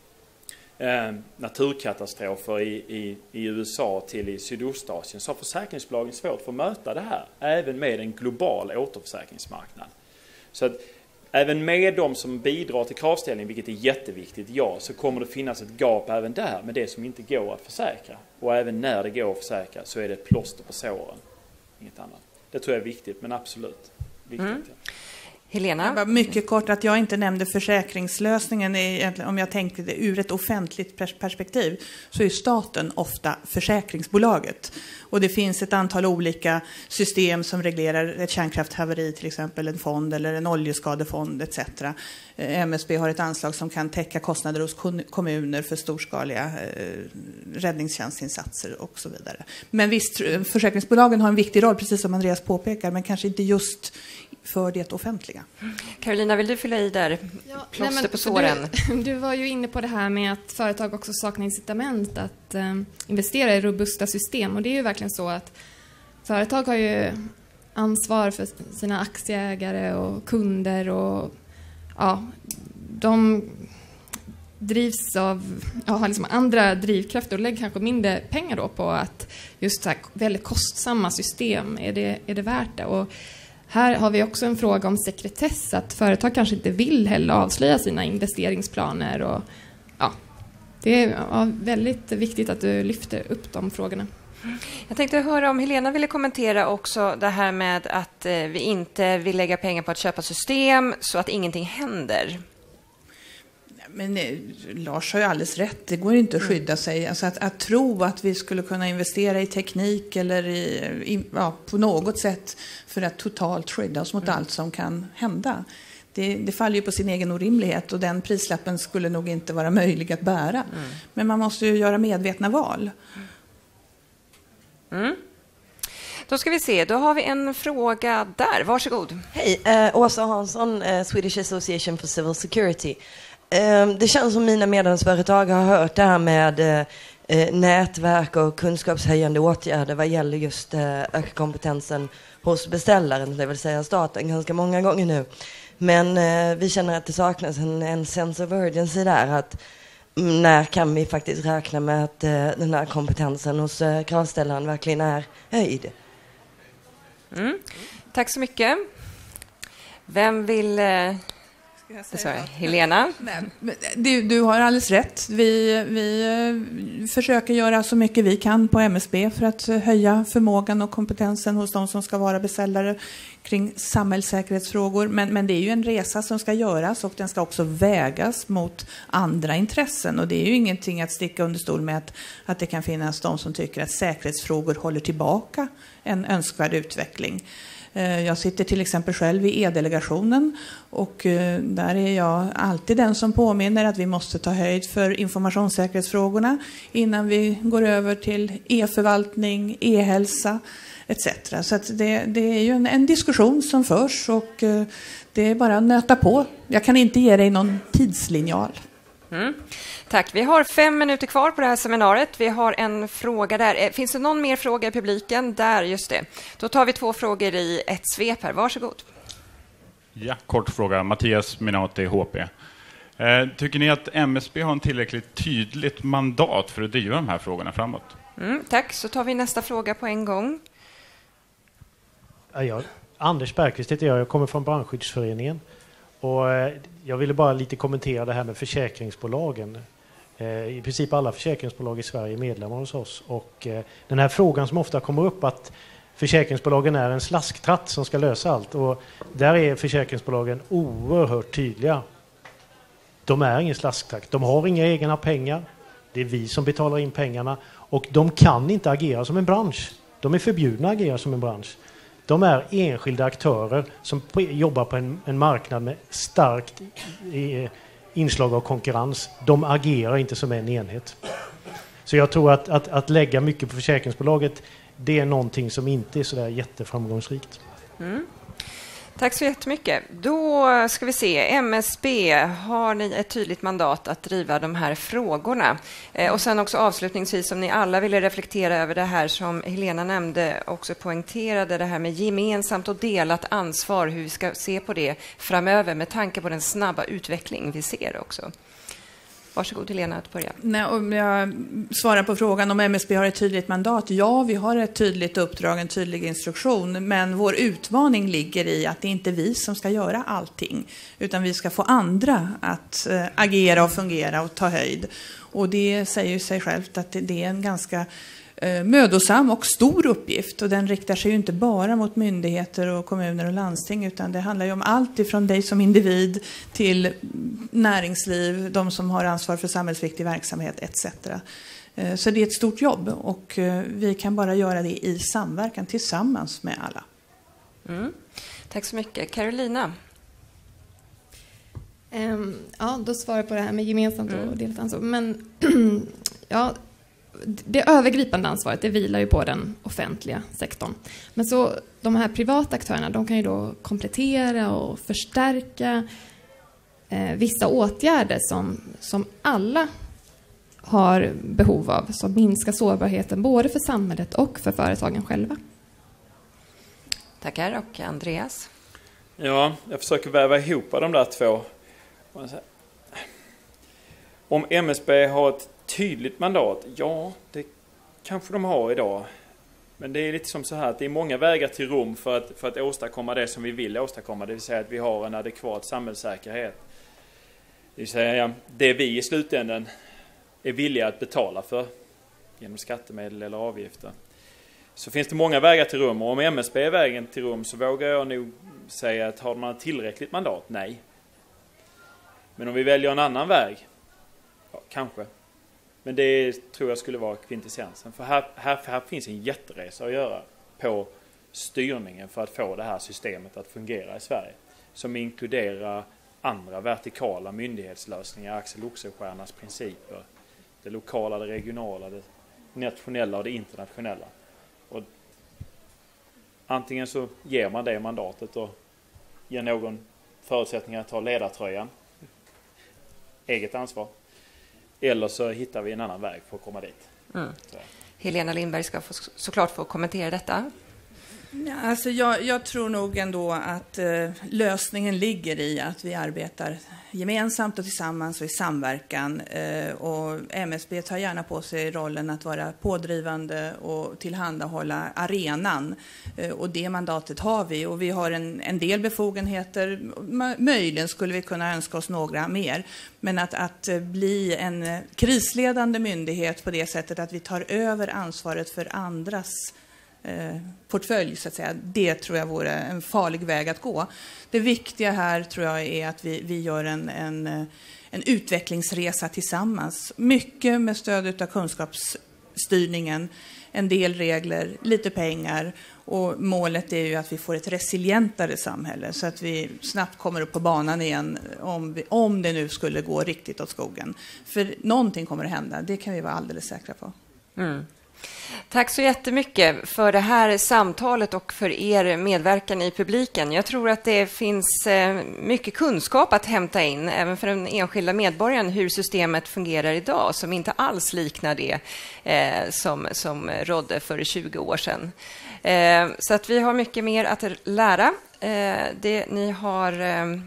naturkatastrofer i USA till i Sydostasien, så har försäkringsbolagen svårt för att möta det här, även med en global återförsäkringsmarknad. Så att även med de som bidrar till kravställning, vilket är jätteviktigt, så kommer det finnas ett gap även där med det som inte går att försäkra. Och även när det går att försäkra så är det ett plåster på såren, inget annat. Det tror jag är viktigt, men absolut viktigt. Helena? Bara mycket kort att jag inte nämnde försäkringslösningen. Om jag tänker det ur ett offentligt perspektiv så är staten ofta försäkringsbolaget. Och det finns ett antal olika system som reglerar ett kärnkrafthaveri, till exempel en fond eller en oljeskadefond etc. MSB har ett anslag som kan täcka kostnader hos kommuner för storskaliga räddningstjänstinsatser och så vidare. Men visst, försäkringsbolagen har en viktig roll, precis som Andreas påpekar, men kanske inte just för det offentliga. Carolina, vill du fylla i där? Plåster på såren. Du var ju inne på det här med att företag också saknar incitament att investera i robusta system. Och det är ju verkligen så att företag har ju ansvar för sina aktieägare och kunder. Och de drivs av har liksom andra drivkrafter och lägger kanske mindre pengar då på att just så här väldigt kostsamma system. Är det värt det? Och här har vi också en fråga om sekretess, att företag kanske inte vill heller avslöja sina investeringsplaner. Och, det är väldigt viktigt att du lyfter upp de frågorna. Jag tänkte höra om Helena ville kommentera också det här med att vi inte vill lägga pengar på att köpa system så att ingenting händer. Men Lars har ju alldeles rätt. Det går inte att skydda sig. Alltså att tro att vi skulle kunna investera i teknik eller på något sätt för att totalt skydda oss mot allt som kan hända. Det faller ju på sin egen orimlighet och den prislappen skulle nog inte vara möjlig att bära. Men man måste ju göra medvetna val. Då ska vi se, då har vi en fråga där. Varsågod. Hej, Åsa Hansson, Swedish Association for Civil Security. Det känns som mina medlemsföretag har hört det här med nätverk och kunskapshöjande åtgärder vad gäller just öka kompetensen hos beställaren, det vill säga staten, ganska många gånger nu. Men vi känner att det saknas en sense of urgency där, att när kan vi faktiskt räkna med att den här kompetensen hos kravställaren verkligen är höjd? Tack så mycket. Vem vill... Helena? Du har alldeles rätt. Vi försöker göra så mycket vi kan på MSB för att höja förmågan och kompetensen hos de som ska vara beställare kring samhällssäkerhetsfrågor. Men det är ju en resa som ska göras och den ska också vägas mot andra intressen. Och det är ju ingenting att sticka under stol med att det kan finnas de som tycker att säkerhetsfrågor håller tillbaka en önskvärd utveckling. Jag sitter till exempel själv i E-delegationen och där är jag alltid den som påminner att vi måste ta höjd för informationssäkerhetsfrågorna innan vi går över till e-förvaltning, e-hälsa etc. Så att det är ju en diskussion som förs och det är bara att nöta på. Jag kan inte ge dig någon tidslinjal. Tack. Vi har 5 minuter kvar på det här seminariet. Vi har en fråga där. Finns det någon mer fråga i publiken? Där, just det. Då tar vi 2 frågor i ett svep här. Varsågod. Ja, kort fråga. Mattias Minati, HP. Tycker ni att MSB har en tillräckligt tydligt mandat för att driva de här frågorna framåt? Tack. Så tar vi nästa fråga på en gång. Anders Bergqvist heter jag kommer från Brandskyddsföreningen. Och jag ville bara lite kommentera det här med försäkringsbolagen. I princip alla försäkringsbolag i Sverige är medlemmar hos oss. Och den här frågan som ofta kommer upp, att försäkringsbolagen är en slasktratt som ska lösa allt. Och där är försäkringsbolagen oerhört tydliga. De är ingen slasktratt. De har inga egna pengar. Det är vi som betalar in pengarna. Och de kan inte agera som en bransch. De är förbjudna att agera som en bransch. De är enskilda aktörer som jobbar på en marknad med starkt inslag av konkurrens. De agerar inte som en enhet. Så jag tror att lägga mycket på försäkringsbolaget, det är någonting som inte är så där jätteframgångsrikt. Mm. Tack så jättemycket. Då ska vi se. MSB, har ni ett tydligt mandat att driva de här frågorna? Och sen också avslutningsvis, om ni alla ville reflektera över det här som Helena nämnde, också poängterade det här med gemensamt och delat ansvar, hur vi ska se på det framöver med tanke på den snabba utveckling vi ser också. Varsågod Helena att börja. Nej, om jag svarar på frågan om MSB har ett tydligt mandat. Ja, vi har ett tydligt uppdrag, en tydlig instruktion. Men vår utmaning ligger i att det inte är vi som ska göra allting. Utan vi ska få andra att agera och fungera och ta höjd. Och det säger ju sig självt att det är en ganska mödosam och stor uppgift, och den riktar sig ju inte bara mot myndigheter och kommuner och landsting, utan det handlar ju om allt ifrån dig som individ till näringsliv, de som har ansvar för samhällsviktig verksamhet etc. Så det är ett stort jobb, och vi kan bara göra det i samverkan tillsammans med alla. Mm. Tack så mycket. Carolina? Ja, då svarar jag på det här med gemensamt och delat ansvar. Men ja, det övergripande ansvaret, det vilar ju på den offentliga sektorn. Men så de här privata aktörerna, de kan ju då komplettera och förstärka vissa åtgärder som alla har behov av, som minskar sårbarheten både för samhället och för företagen själva. Tackar. Och Andreas? Ja, jag försöker väva ihop de där två. Om MSB har ett tydligt mandat, ja, det kanske de har idag. Men det är lite som så här att det är många vägar till Rom för att åstadkomma det som vi vill åstadkomma. Det vill säga att vi har en adekvat samhällssäkerhet. Det vill säga det vi i slutändan är villiga att betala för genom skattemedel eller avgifter. Så finns det många vägar till Rom, och om MSB är vägen till Rom så vågar jag nog säga att har man ett tillräckligt mandat? Nej. Men om vi väljer en annan väg, ja, kanske. Men det tror jag skulle vara kvintessensen. För här finns en jätteresa att göra på styrningen för att få det här systemet att fungera i Sverige. Som inkluderar andra vertikala myndighetslösningar, Axel Oxenstiernas principer. Det lokala, det regionala, det nationella och det internationella. Och antingen så ger man det mandatet och ger någon förutsättning att ta ledartröjan. Eget ansvar. Eller så hittar vi en annan väg för att komma dit. Mm. Helena Lindberg ska såklart få kommentera detta. Ja, alltså jag tror nog ändå att lösningen ligger i att vi arbetar gemensamt och tillsammans och i samverkan. Och MSB tar gärna på sig rollen att vara pådrivande och tillhandahålla arenan. Och det mandatet har vi. Och vi har en del befogenheter. Möjligen skulle vi kunna önska oss några mer. Men att bli en krisledande myndighet på det sättet att vi tar över ansvaret för andras portfölj, så att säga, det tror jag vore en farlig väg att gå. Det viktiga här tror jag är att vi gör en utvecklingsresa tillsammans. Mycket med stöd av kunskapsstyrningen, en del regler, lite pengar, och målet är ju att vi får ett resilientare samhälle så att vi snabbt kommer upp på banan igen om det nu skulle gå riktigt åt skogen. För någonting kommer att hända, det kan vi vara alldeles säkra på. Mm. Tack så jättemycket för det här samtalet och för er medverkan i publiken. Jag tror att det finns mycket kunskap att hämta in, även för den enskilda medborgaren, hur systemet fungerar idag, som inte alls liknar det som rådde för 20 år sedan. Så att vi har mycket mer att lära. Ni har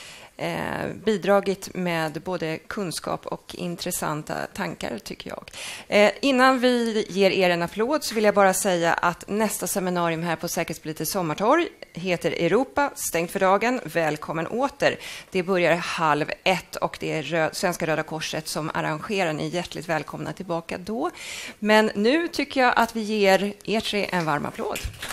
bidragit med både kunskap och intressanta tankar, tycker jag. Innan vi ger er en applåd så vill jag bara säga att nästa seminarium här på Säkerhetspolitiskt sommartorg heter Europa, stängt för dagen, välkommen åter. Det börjar 12:30 och det är Svenska Röda Korset som arrangerar. Ni är hjärtligt välkomna tillbaka då. Men nu tycker jag att vi ger er tre en varm applåd.